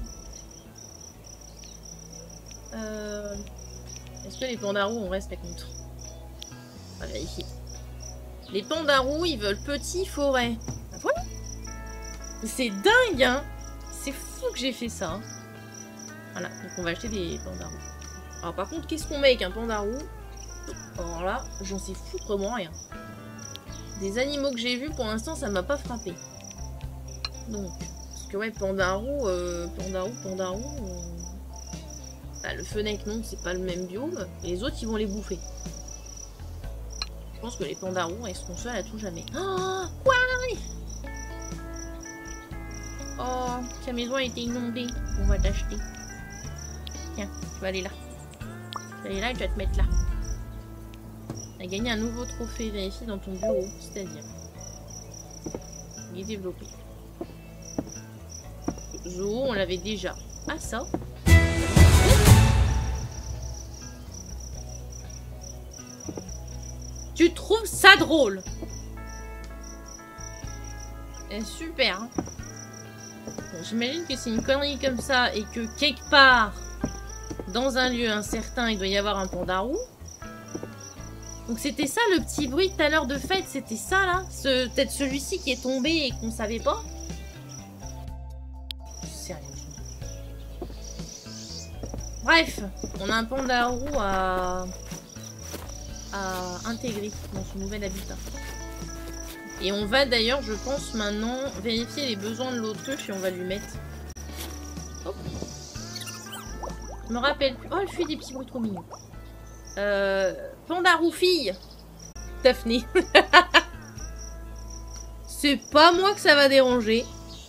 S1: Euh... Est-ce que les pandarous on reste contre? On va vérifier. Les pandarous ils veulent petit forêt. Ben voilà. C'est dingue hein. C'est fou que j'ai fait ça. Hein. Voilà, donc on va acheter des pandarous. Alors par contre qu'est-ce qu'on met avec un pandarou? Alors là, j'en sais foutrement rien. Des animaux que j'ai vus, pour l'instant, ça m'a pas frappé. Donc, parce que ouais, pandarou, euh, pandarou, pandarou... Euh... Bah, le fennec, non, c'est pas le même biome. Et les autres, ils vont les bouffer. Je pense que les pandarous, ils seront seuls à tout jamais. Oh, quoi? Oh, sa maison a été inondée. On va t'acheter. Tiens, tu vas aller là. Tu vas aller là et tu vas te mettre là. Tu as gagné un nouveau trophée. Vérifie dans ton bureau. C'est-à-dire. Il est développé. Zoo, on l'avait déjà. Ah, ça. Tu trouves ça drôle? Eh, super. Hein. Bon, j'imagine que c'est une connerie comme ça et que quelque part, dans un lieu incertain, il doit y avoir un pandarou. Donc c'était ça le petit bruit tout à l'heure de fête, c'était ça là? Ce, peut-être celui-ci qui est tombé et qu'on savait pas? Bref, on a un pandarou à... à intégrer dans son nouvel habitat. Et on va d'ailleurs, je pense maintenant, vérifier les besoins de l'autruche et on va lui mettre... Hop. Je me rappelle plus. Oh, elle fait des petits bruits trop mignons. Euh... Pandarou fille. Daphné. C'est pas moi que ça va déranger.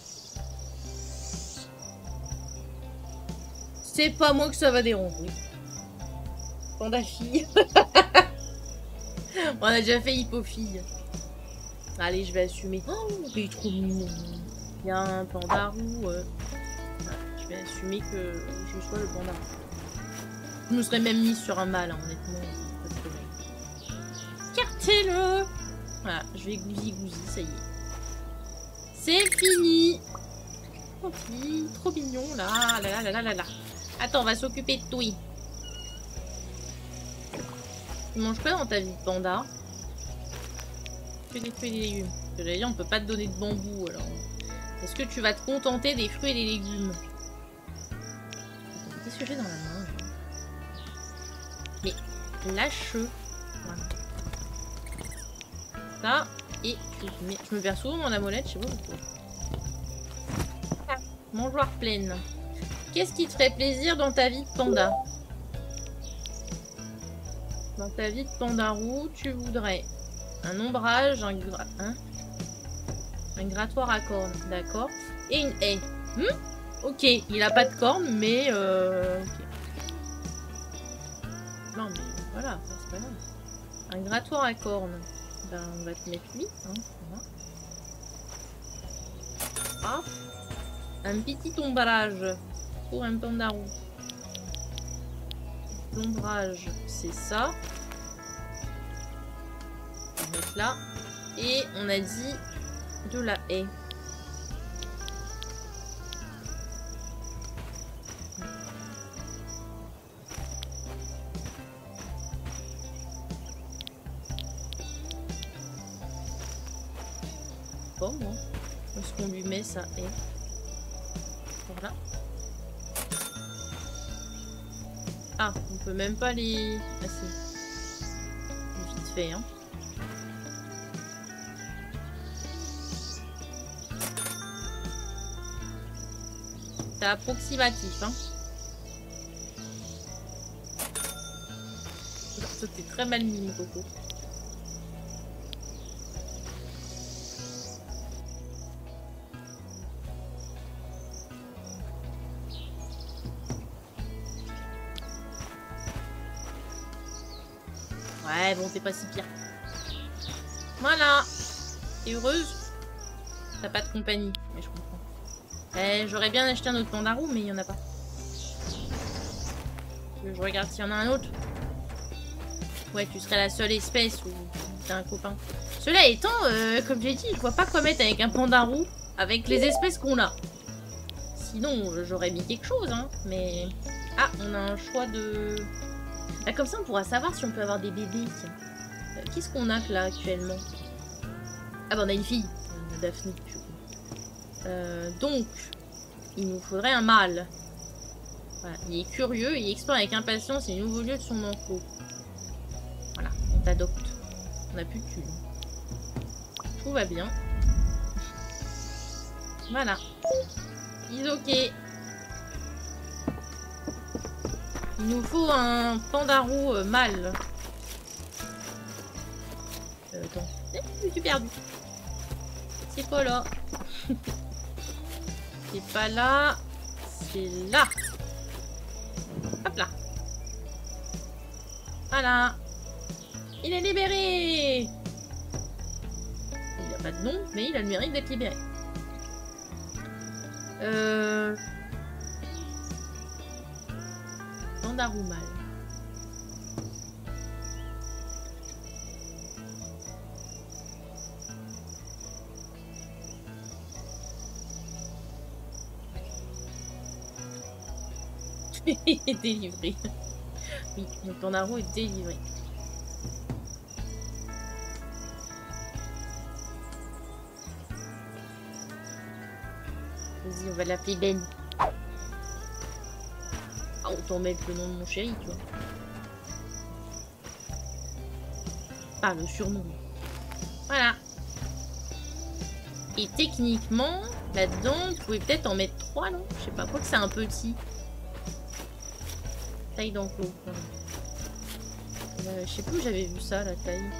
S1: C'est pas moi que ça va déranger. Panda fille. On a déjà fait hippo fille. Allez, je vais assumer. Oh, il est trop mignon. Il y a un pandarou. Euh... Ouais, je vais assumer que je sois le pandarou. Je me serais même mise sur un mâle, hein, honnêtement. Cartez-le. Voilà, je vais gousi-gousi, ça y est. C'est fini. Oh, trop mignon, là. Là, là, là, là, là. Attends, on va s'occuper de toi. Tu manges quoi dans ta vie de panda? Que des fruits et des légumes. J'allais dire, on peut pas te donner de bambou, alors. Est-ce que tu vas te contenter des fruits et des légumes? Qu'est-ce que j'ai dans la main? Mais lâche-le. Voilà. Ça, et tu mets... je me perds souvent dans la molette, je sais pas pourquoi. Mangeoire pleine. Qu'est-ce qui te ferait plaisir dans ta vie de panda? Dans ta vie de pandarou, tu voudrais un ombrage, un, gra... hein un grattoir à cornes, d'accord. Et une haie. Hmm, ok, il a pas de cornes, mais... Euh... Okay. Non, mais voilà, c'est pas grave. Un grattoir à cornes. Ben, on va te mettre lui. Hein, voilà. Ah. Un petit ombrage pour un pandarou. L'ombrage, c'est ça. On va mettre là. Et on a dit de la haie. Bon, moi. Où est-ce qu'on lui met sa haie? Voilà. Ah, on peut même pas les... Ah si. Vite fait, hein. C'est approximatif, hein. C'était très mal mis, mon coco. Ouais, bon, c'est pas si pire. Voilà. T'es heureuse? T'as pas de compagnie, mais je comprends. Eh, j'aurais bien acheté un autre pandarou, mais il y en a pas. Je regarde s'il y en a un autre. Ouais, tu serais la seule espèce ou t'as un copain. Cela étant, euh, comme j'ai dit, je vois pas quoi mettre avec un pandarou avec les espèces qu'on a. Sinon, j'aurais mis quelque chose, hein. Mais... Ah, on a un choix de... Ah, comme ça, on pourra savoir si on peut avoir des bébés. Euh, Qu'est-ce qu'on a là actuellement? Ah bah on a une fille. On a Daphné. Euh, donc, il nous faudrait un mâle. Voilà. Il est curieux, il explore avec impatience les nouveaux lieux de son enclos. Voilà, on t'adopte. On n'a plus de thunes. Tout va bien. Voilà. Is ok. Il nous faut un pandarou euh, mâle. Euh, attends. Eh, je suis perdu. C'est pas là. C'est pas là. C'est là. Hop là. Voilà. Il est libéré. Il n'a pas de nom, mais il a le mérite d'être libéré. Euh... Pandarou mâle. Il est délivré. Oui, le pandarou est délivré. Vas-y, on va l'appeler Ben. Bah, autant mettre le nom de mon chéri, tu vois. Pas le surnom. Voilà. Et techniquement, là-dedans, vous pouvez peut-être en mettre trois, non? Je sais pas, quoi que c'est un petit. Taille d'enclos. Euh, je sais plus où j'avais vu ça, la taille.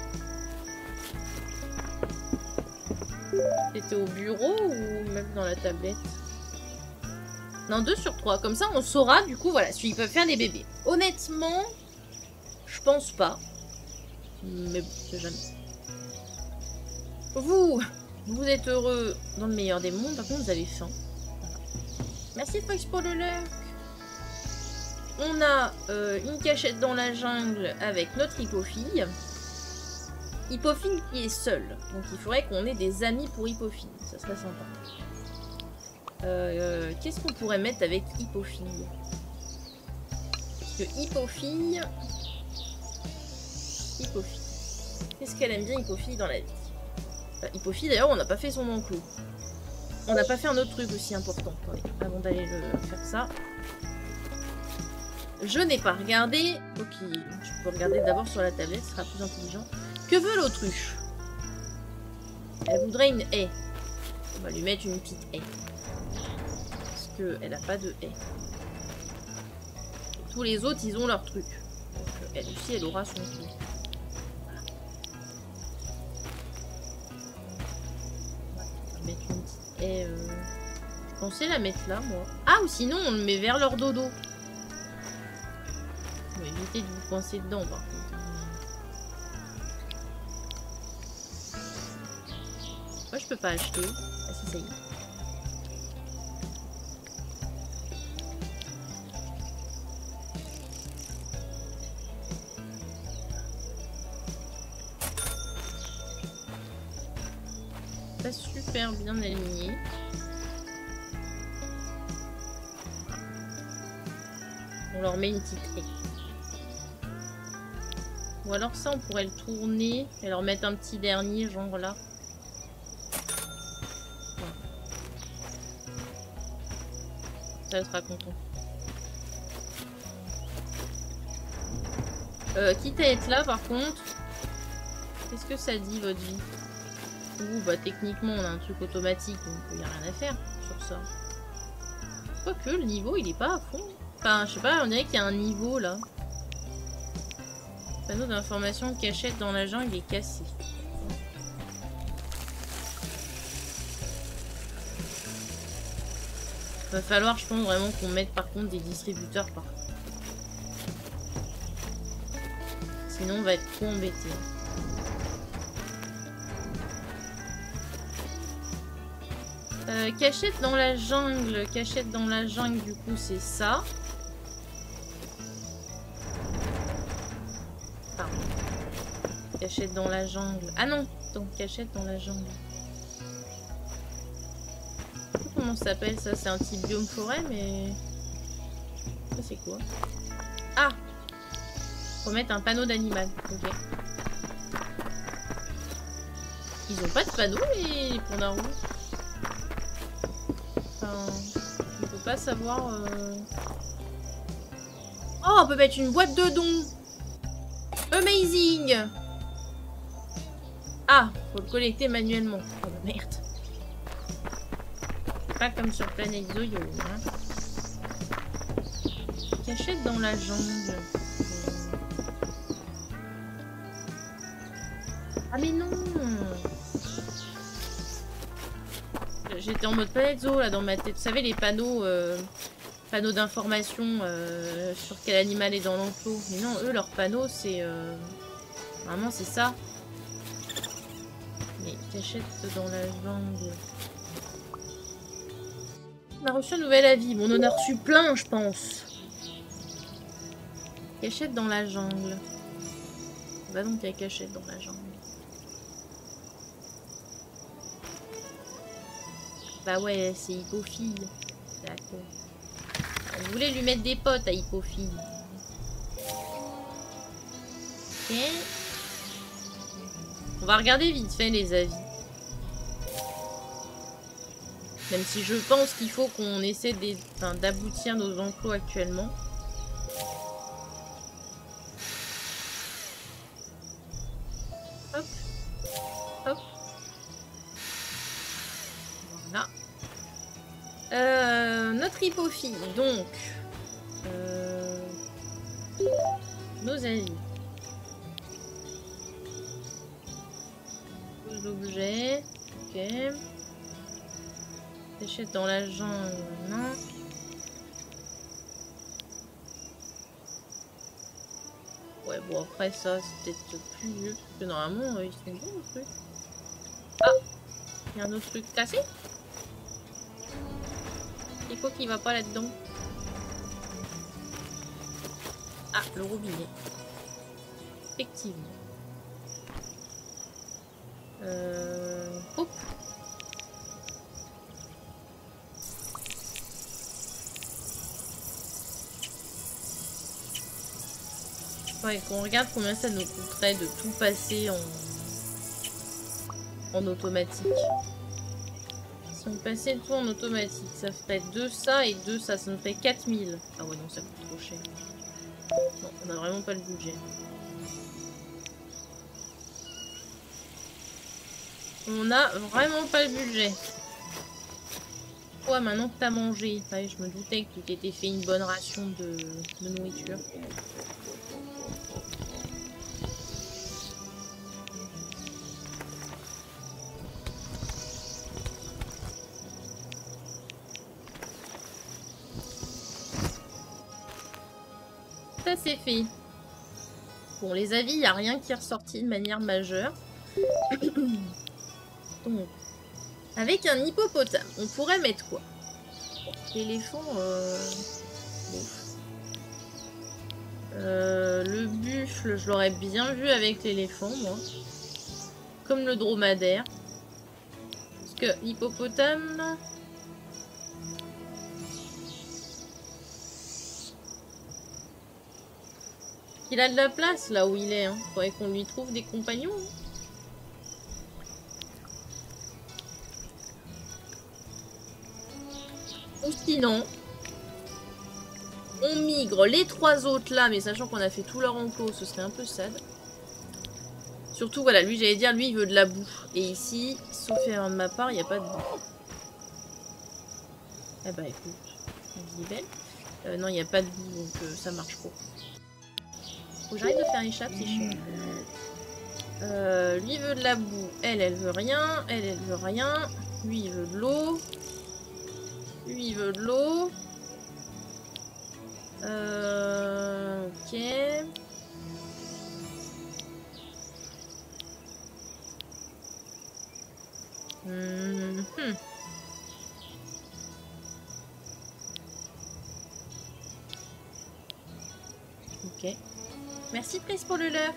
S1: C'était au bureau ou même dans la tablette? Non, deux sur trois. Comme ça, on saura, du coup, voilà, s'ils peuvent faire des bébés. Honnêtement, je pense pas. Mais bon, c'est jamais. Vous, vous êtes heureux dans le meilleur des mondes. Par contre, vous avez faim. Voilà. Merci, Fox, pour le lurk. On a euh, une cachette dans la jungle avec notre Hippofille. Hippofille qui est seule. Donc, il faudrait qu'on ait des amis pour Hippofille. Ça serait sympa. Euh, Qu'est-ce qu'on pourrait mettre avec Hippofille? Parce que Hippofille... Hippofille. Qu'est-ce qu'elle aime bien Hippofille dans la vie? Enfin, Hippofille d'ailleurs on n'a pas fait son enclos. On n'a pas fait un autre truc aussi important. Attendez, avant d'aller le faire ça. Je n'ai pas regardé. Ok, je peux regarder d'abord sur la tablette, ce sera plus intelligent. Que veut l'autruche? Elle voudrait une haie. On va lui mettre une petite haie. Parce qu'elle n'a pas de haie. Tous les autres ils ont leur truc. Donc elle aussi elle aura son truc. Mettre une petite haie. Euh... Je pensais la mettre là, moi. Ah, ou sinon on le met vers leur dodo. On va éviter de vous coincer dedans, par contre. Moi, je peux pas acheter. Ah, si, ça y est. Pas super bien aligné. On leur met une petite haie. Ou alors ça, on pourrait le tourner et leur mettre un petit dernier, genre là. Voilà. Ça, elle sera content. Euh, quitte à être là, par contre, qu'est-ce que ça dit, votre vie? Ouh, bah techniquement, on a un truc automatique, donc il n'y a rien à faire sur ça. Quoique, le niveau, il est pas à fond. Enfin, je sais pas, on dirait qu'il y a un niveau, là. Le panneau d'information cachette dans la jungle est cassé. Va falloir, je pense, vraiment qu'on mette, par contre, des distributeurs par contre. Sinon, on va être trop embêté. Euh, cachette dans la jungle. Cachette dans la jungle, du coup, c'est ça. Pardon. Cachette dans la jungle. Ah non, donc cachette dans la jungle. Je sais pas comment ça s'appelle ça. C'est un type biome forêt, mais... Ça, c'est quoi? Ah! Faut mettre un panneau d'animal. Ok. Ils ont pas de panneau, les, les pandas rouges. Enfin, on peut pas savoir... Euh... Oh, on peut mettre une boîte de dons. Amazing. Ah, faut le collecter manuellement. Oh merde. Pas comme sur Planète Zoyo. Hein. Cachette dans la jungle. Ah mais non. J'étais en mode Planète Zoo là dans ma tête. Vous savez les panneaux, euh, panneaux d'information euh, sur quel animal est dans l'enclos. Mais non, eux leur panneau c'est euh... vraiment c'est ça. Mais cachette dans la jungle. On a reçu un nouvel avis. Bon, on en a reçu plein, je pense. Cachette dans la jungle. Bah donc il y a cachette dans la jungle. Bah ouais, c'est Hippofille. D'accord. On voulait lui mettre des potes à Hippofille. Ok. On va regarder vite fait les avis. Même si je pense qu'il faut qu'on essaie d'aboutir nos enclos actuellement. tripophiles. Donc, euh, nos avis. Nos objets. Ok. Déchets dans la jambe. Non. Ouais, bon, après ça, c'est peut-être plus vieux. Parce que normalement, euh, ils sont bons, le truc. Ah! Il y a un autre truc cassé? C'est quoi qui va pas là-dedans? Ah, le robinet. Effectivement. Euh... Hop! Ouais, qu'on regarde combien ça nous coûterait de tout passer en, en automatique. Si on passait le tout en automatique, ça ferait deux ça et deux ça, ça nous ferait quatre mille. Ah ouais, non, ça coûte trop cher. Non, on a vraiment pas le budget. On a vraiment pas le budget. Toi, maintenant que t'as mangé, ouais, je me doutais que tu t'étais fait une bonne ration de, de nourriture. Ça c'est fait. Bon, les avis, il n'y a rien qui est ressorti de manière majeure. Donc, avec un hippopotame, on pourrait mettre quoi? L'éléphant, euh... bon. euh, le buffle, je l'aurais bien vu avec l'éléphant, moi. Comme le dromadaire. Parce que l'hippopotame... Il a de la place là où il est. Hein. Faudrait qu'on lui trouve des compagnons. Hein. Ou sinon, on migre les trois autres là, mais sachant qu'on a fait tout leur enclos, ce serait un peu sad. Surtout, voilà, lui, j'allais dire, lui, il veut de la boue. Et ici, sauf erreur de ma part, il n'y a pas de boue. Eh bah écoute, la vie est belle. Euh, non, il n'y a pas de boue, donc euh, ça marche pas. Faut que j'arrête de faire échappe, c'est chiant. Euh, lui veut de la boue, elle, elle veut rien. Elle, elle veut rien. Lui, il veut de l'eau. Lui, il veut de l'eau. Euh, ok. Mmh. Ok. Merci Pris pour le lurk.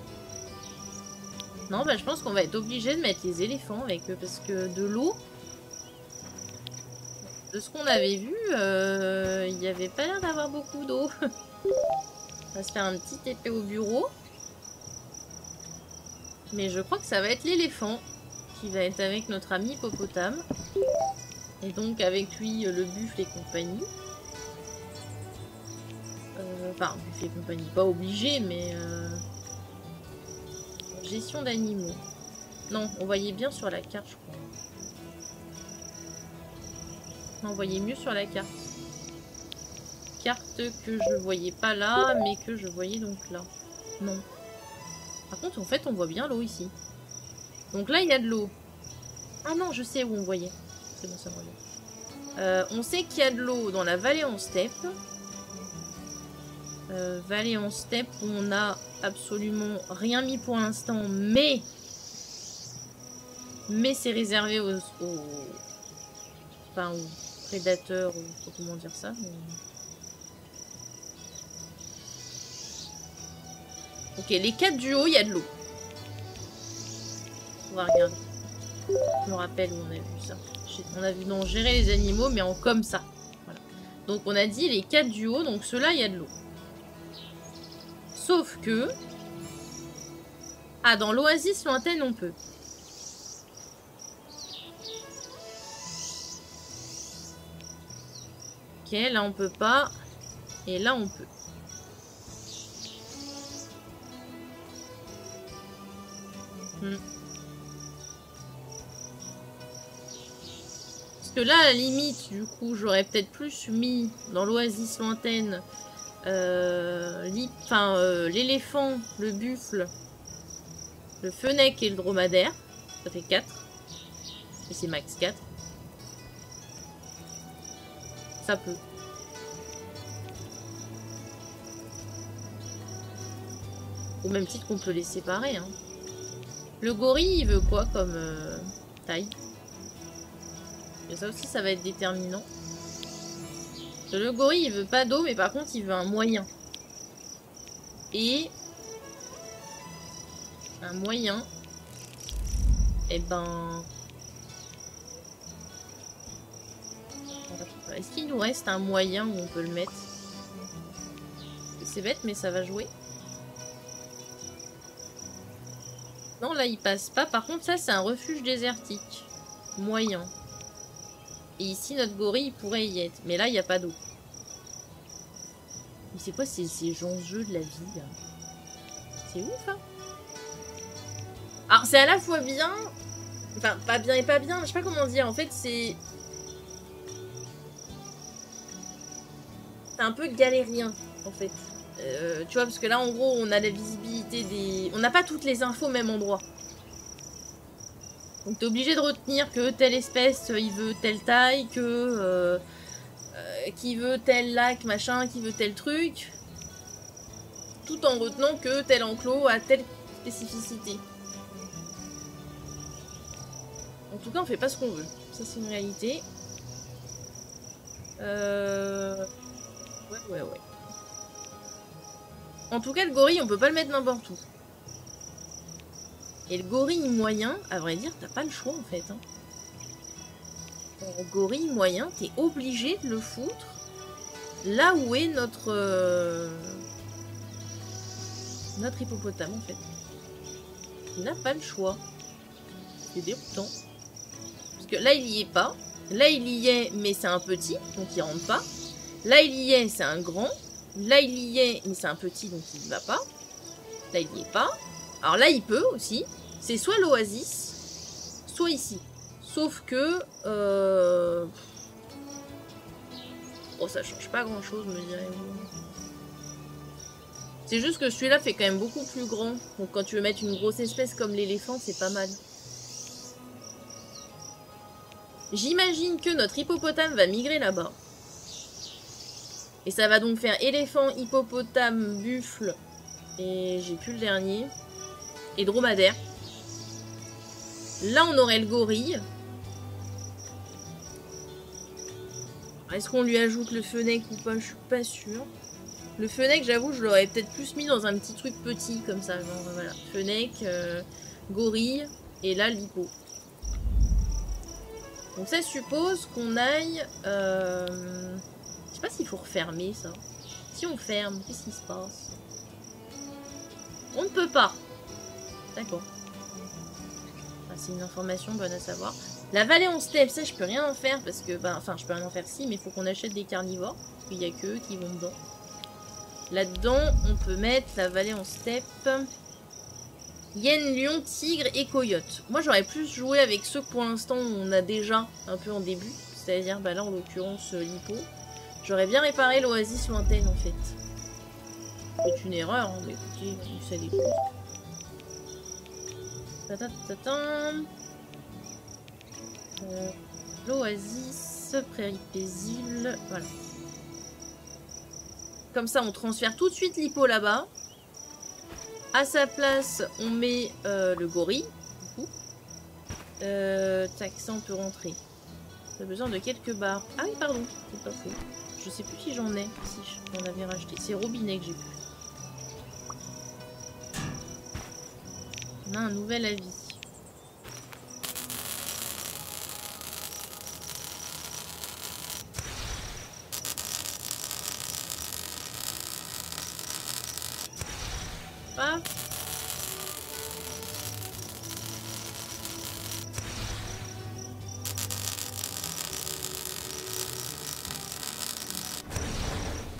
S1: Non, bah je pense qu'on va être obligé de mettre les éléphants avec eux parce que de l'eau, de ce qu'on avait vu, euh, il n'y avait pas l'air d'avoir beaucoup d'eau. On va se faire un petit épée au bureau. Mais je crois que ça va être l'éléphant qui va être avec notre ami hippopotame. Et donc avec lui le buffle et compagnie. Euh, enfin, buffle et compagnie, pas obligé, mais... Euh... Gestion d'animaux. Non, on voyait bien sur la carte, je crois. Non, on voyait mieux sur la carte. Carte que je voyais pas là, mais que je voyais donc là. Non. Par contre, en fait, on voit bien l'eau ici. Donc là, il y a de l'eau. Ah non, je sais où on voyait. C'est bon, ça me revient. Euh, on sait qu'il y a de l'eau dans la vallée en steppe. Euh, vallée en steppe où on a absolument rien mis pour l'instant, mais mais c'est réservé aux, aux enfin aux prédateurs, ou comment dire ça. Mais... Ok, les quatre du haut, il y a de l'eau. On va regarder. Je me rappelle où on a vu ça. On a vu non gérer les animaux, mais en comme ça. Voilà. Donc on a dit les quatre du haut, donc ceux-là, il y a de l'eau. Sauf que... Ah, dans l'oasis lointaine, on peut. Ok, là, on peut pas. Et là, on peut. Hmm. Parce que là, à la limite, du coup, j'aurais peut-être plus mis dans l'oasis lointaine euh, l'éléphant, euh, le buffle, le fennec et le dromadaire. Ça fait quatre. Et c'est max quatre. Ça peut. Au même titre qu'on peut les séparer. Hein. Le gorille, il veut quoi comme euh, taille? Et ça aussi, ça va être déterminant. Le gorille, il veut pas d'eau, mais par contre, il veut un moyen. Et... un moyen... Et ben... Est-ce qu'il nous reste un moyen où on peut le mettre? C'est bête, mais ça va jouer. Non, là, il passe pas. Par contre, ça, c'est un refuge désertique. Moyen. Et ici, notre gorille, il pourrait y être. Mais là, il n'y a pas d'eau. Mais c'est quoi ces, ces enjeux de la vie, là? C'est ouf, hein? Alors, c'est à la fois bien... Enfin, pas bien et pas bien. Je sais pas comment dire. En fait, c'est... C'est un peu galérien, en fait. Euh, tu vois, parce que là, en gros, on a la visibilité des... On n'a pas toutes les infos au même endroit. Donc, t'es obligé de retenir que telle espèce, il veut telle taille, que... Euh, euh, qui veut tel lac, machin, qui veut tel truc. Tout en retenant que tel enclos a telle spécificité. En tout cas, on fait pas ce qu'on veut. Ça, c'est une réalité. Euh... Ouais, ouais, ouais. En tout cas, le gorille, on peut pas le mettre n'importe où. Et le gorille moyen, à vrai dire, t'as pas le choix, en fait. Hein. Le gorille moyen, t'es obligé de le foutre là où est notre... Euh... notre hippopotame, en fait. Il n'a pas le choix. C'est déroutant. Parce que là, il y est pas. Là, il y est, mais c'est un petit, donc il rentre pas. Là, il y est, c'est un grand. Là, il y est, mais c'est un petit, donc il ne va pas. Là, il n'y est pas. Alors là, il peut aussi. C'est soit l'oasis, soit ici. Sauf que... Euh... Oh, ça change pas grand-chose, me direz-vous. C'est juste que celui-là fait quand même beaucoup plus grand. Donc quand tu veux mettre une grosse espèce comme l'éléphant, c'est pas mal. J'imagine que notre hippopotame va migrer là-bas. Et ça va donc faire éléphant, hippopotame, buffle. Et j'ai plus le dernier. Et dromadaire. Là, on aurait le gorille. Est-ce qu'on lui ajoute le fennec ou pas? Je suis pas sûre. Le fennec, j'avoue, je l'aurais peut-être plus mis dans un petit truc petit, comme ça. Genre, voilà. Fennec, euh, gorille, et là, l'hippo. Donc ça suppose qu'on aille... Euh... Je sais pas s'il faut refermer, ça. Si on ferme, qu'est-ce qui se passe? On ne peut pas. D'accord. Enfin, c'est une information bonne à savoir. La vallée en steppe, ça, je peux rien en faire, parce que... Ben, enfin, je peux rien en faire si, mais il faut qu'on achète des carnivores. Parce qu'il n'y a qu'eux qui vont dedans. Là-dedans, on peut mettre la vallée en steppe. Hyène, lion, tigre et coyote. Moi, j'aurais plus joué avec ceux que pour l'instant on a déjà un peu en début. C'est-à-dire, bah là, en l'occurrence, l'hippo. J'aurais bien réparé l'oasis lointaine, en fait. C'est une erreur, hein, mais écoutez, ça dépend. Euh, l'oasis, prairie paisible, voilà. Comme ça, on transfère tout de suite l'hippo là-bas. À sa place, on met euh, le gorille. Du coup. Euh, tac, ça, on peut rentrer. On a besoin de quelques barres. Ah oui, pardon, c'est pas faux. Je sais plus si j'en ai. Si j'en avais racheté. C'est robinet que j'ai plus. On a un nouvel avis. Paf.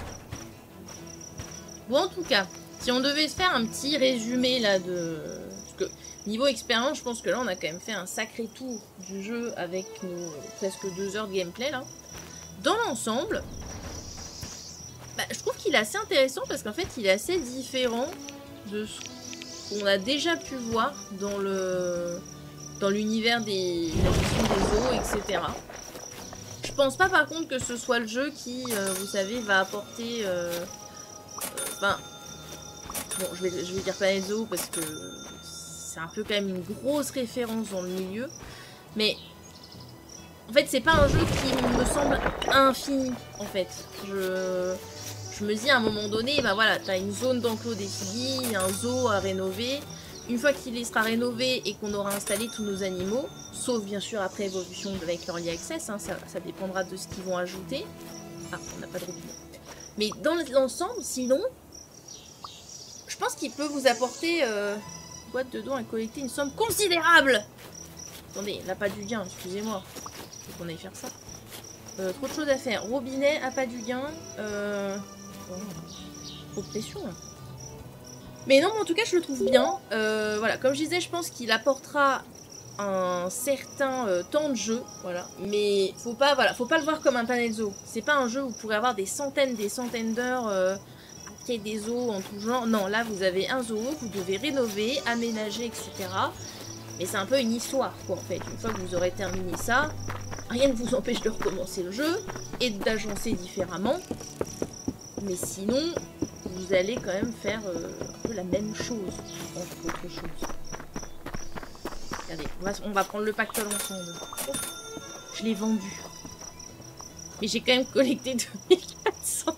S1: Bon, en tout cas, si on devait se faire un petit résumé là de que niveau expérience, je pense que là on a quand même fait un sacré tour du jeu avec nos presque deux heures de gameplay là. Dans l'ensemble, bah, je trouve qu'il est assez intéressant parce qu'en fait il est assez différent de ce qu'on a déjà pu voir dans le dans l'univers des la gestion des eaux, et cetera. Je pense pas par contre que ce soit le jeu qui, euh, vous savez, va apporter... Euh, Enfin, bon, je vais, je vais dire Planète Zoo parce que c'est un peu quand même une grosse référence dans le milieu. Mais en fait, c'est pas un jeu qui me semble infini, en fait. Je, je me dis à un moment donné, bah voilà, t'as une zone d'enclos définie, un zoo à rénover. Une fois qu'il sera rénové et qu'on aura installé tous nos animaux, sauf bien sûr après évolution avec l'Early Access, hein, ça, ça dépendra de ce qu'ils vont ajouter. Ah, on n'a pas de robinet. Mais dans l'ensemble, sinon, je pense qu'il peut vous apporter euh, une boîte de dons à collecter une somme considérable. Attendez, là pas du gain, excusez-moi. Faut qu'on aille faire ça. Euh, trop de choses à faire. Robinet, à pas du gain. Euh... Oh, trop de pression là. Mais non, mais en tout cas, je le trouve bien. Euh, voilà, comme je disais, je pense qu'il apportera un certain euh, temps de jeu, voilà. Mais faut pas, voilà, faut pas le voir comme un Planète Zoo. C'est pas un jeu où vous pourrez avoir des centaines, des centaines d'heures euh, à créer des zoos en tout genre. Non, là, vous avez un zoo, vous devez rénover, aménager, et cetera. Mais c'est un peu une histoire, quoi, en fait. Une fois que vous aurez terminé ça, rien ne vous empêche de recommencer le jeu et d'agencer différemment. Mais sinon, vous allez quand même faire euh, un peu la même chose, entre autre chose. Regardez, on va, on va prendre le pactole ensemble. Oh, je l'ai vendu. Mais j'ai quand même collecté deux mille quatre cents.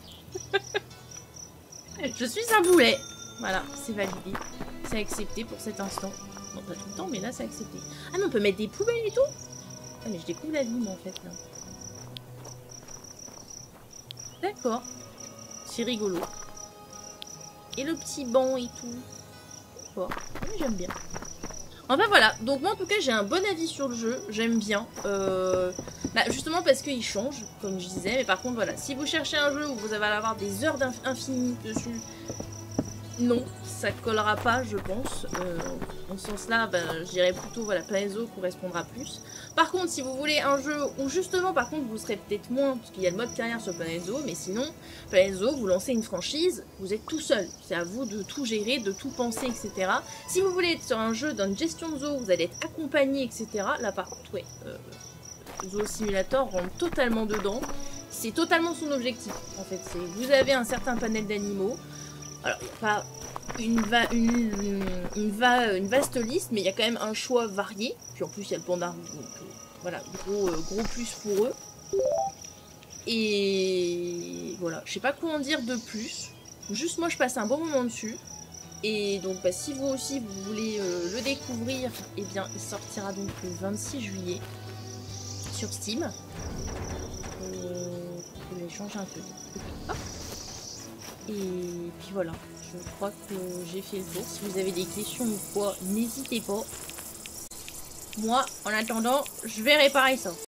S1: Je suis un boulet. Voilà, c'est validé. C'est accepté pour cet instant. Non, pas tout le temps, mais là, c'est accepté. Ah non, on peut mettre des poubelles et tout. Ah, mais je découvre la vie, moi, en fait, là. D'accord. C'est rigolo. Et le petit banc et tout. Bon, j'aime bien. Enfin voilà, donc moi en tout cas j'ai un bon avis sur le jeu, j'aime bien. Euh, bah, justement parce qu'il change, comme je disais, mais par contre voilà, si vous cherchez un jeu où vous allez avoir des heures infinies dessus, non, ça collera pas je pense. Euh, en ce sens-là, bah, je dirais plutôt voilà, Planète Zoo correspondra plus. Par contre, si vous voulez un jeu où justement par contre vous serez peut-être moins, parce qu'il y a le mode carrière sur Planète Zoo, mais sinon, Planète Zoo, vous lancez une franchise, vous êtes tout seul. C'est à vous de tout gérer, de tout penser, et cetera. Si vous voulez être sur un jeu d'une gestion de zoo, vous allez être accompagné, et cetera. Là par contre, ouais, euh, Zoo Simulator rentre totalement dedans. C'est totalement son objectif, en fait. C'est vous avez un certain panel d'animaux. Alors, il n'y a pas une, va une, une, va une vaste liste, mais il y a quand même un choix varié. Puis en plus, il y a le panda rouge, donc euh, voilà, gros, euh, gros plus pour eux. Et voilà, je sais pas quoi en dire de plus. Juste moi, je passe un bon moment dessus. Et donc, bah, si vous aussi, vous voulez euh, le découvrir, eh bien, il sortira donc le vingt-six juillet sur Steam. Euh, je vais changer un peu. Hop. Et puis voilà, je crois que j'ai fait le tour. Si vous avez des questions ou quoi, n'hésitez pas. Moi, en attendant, je vais réparer ça.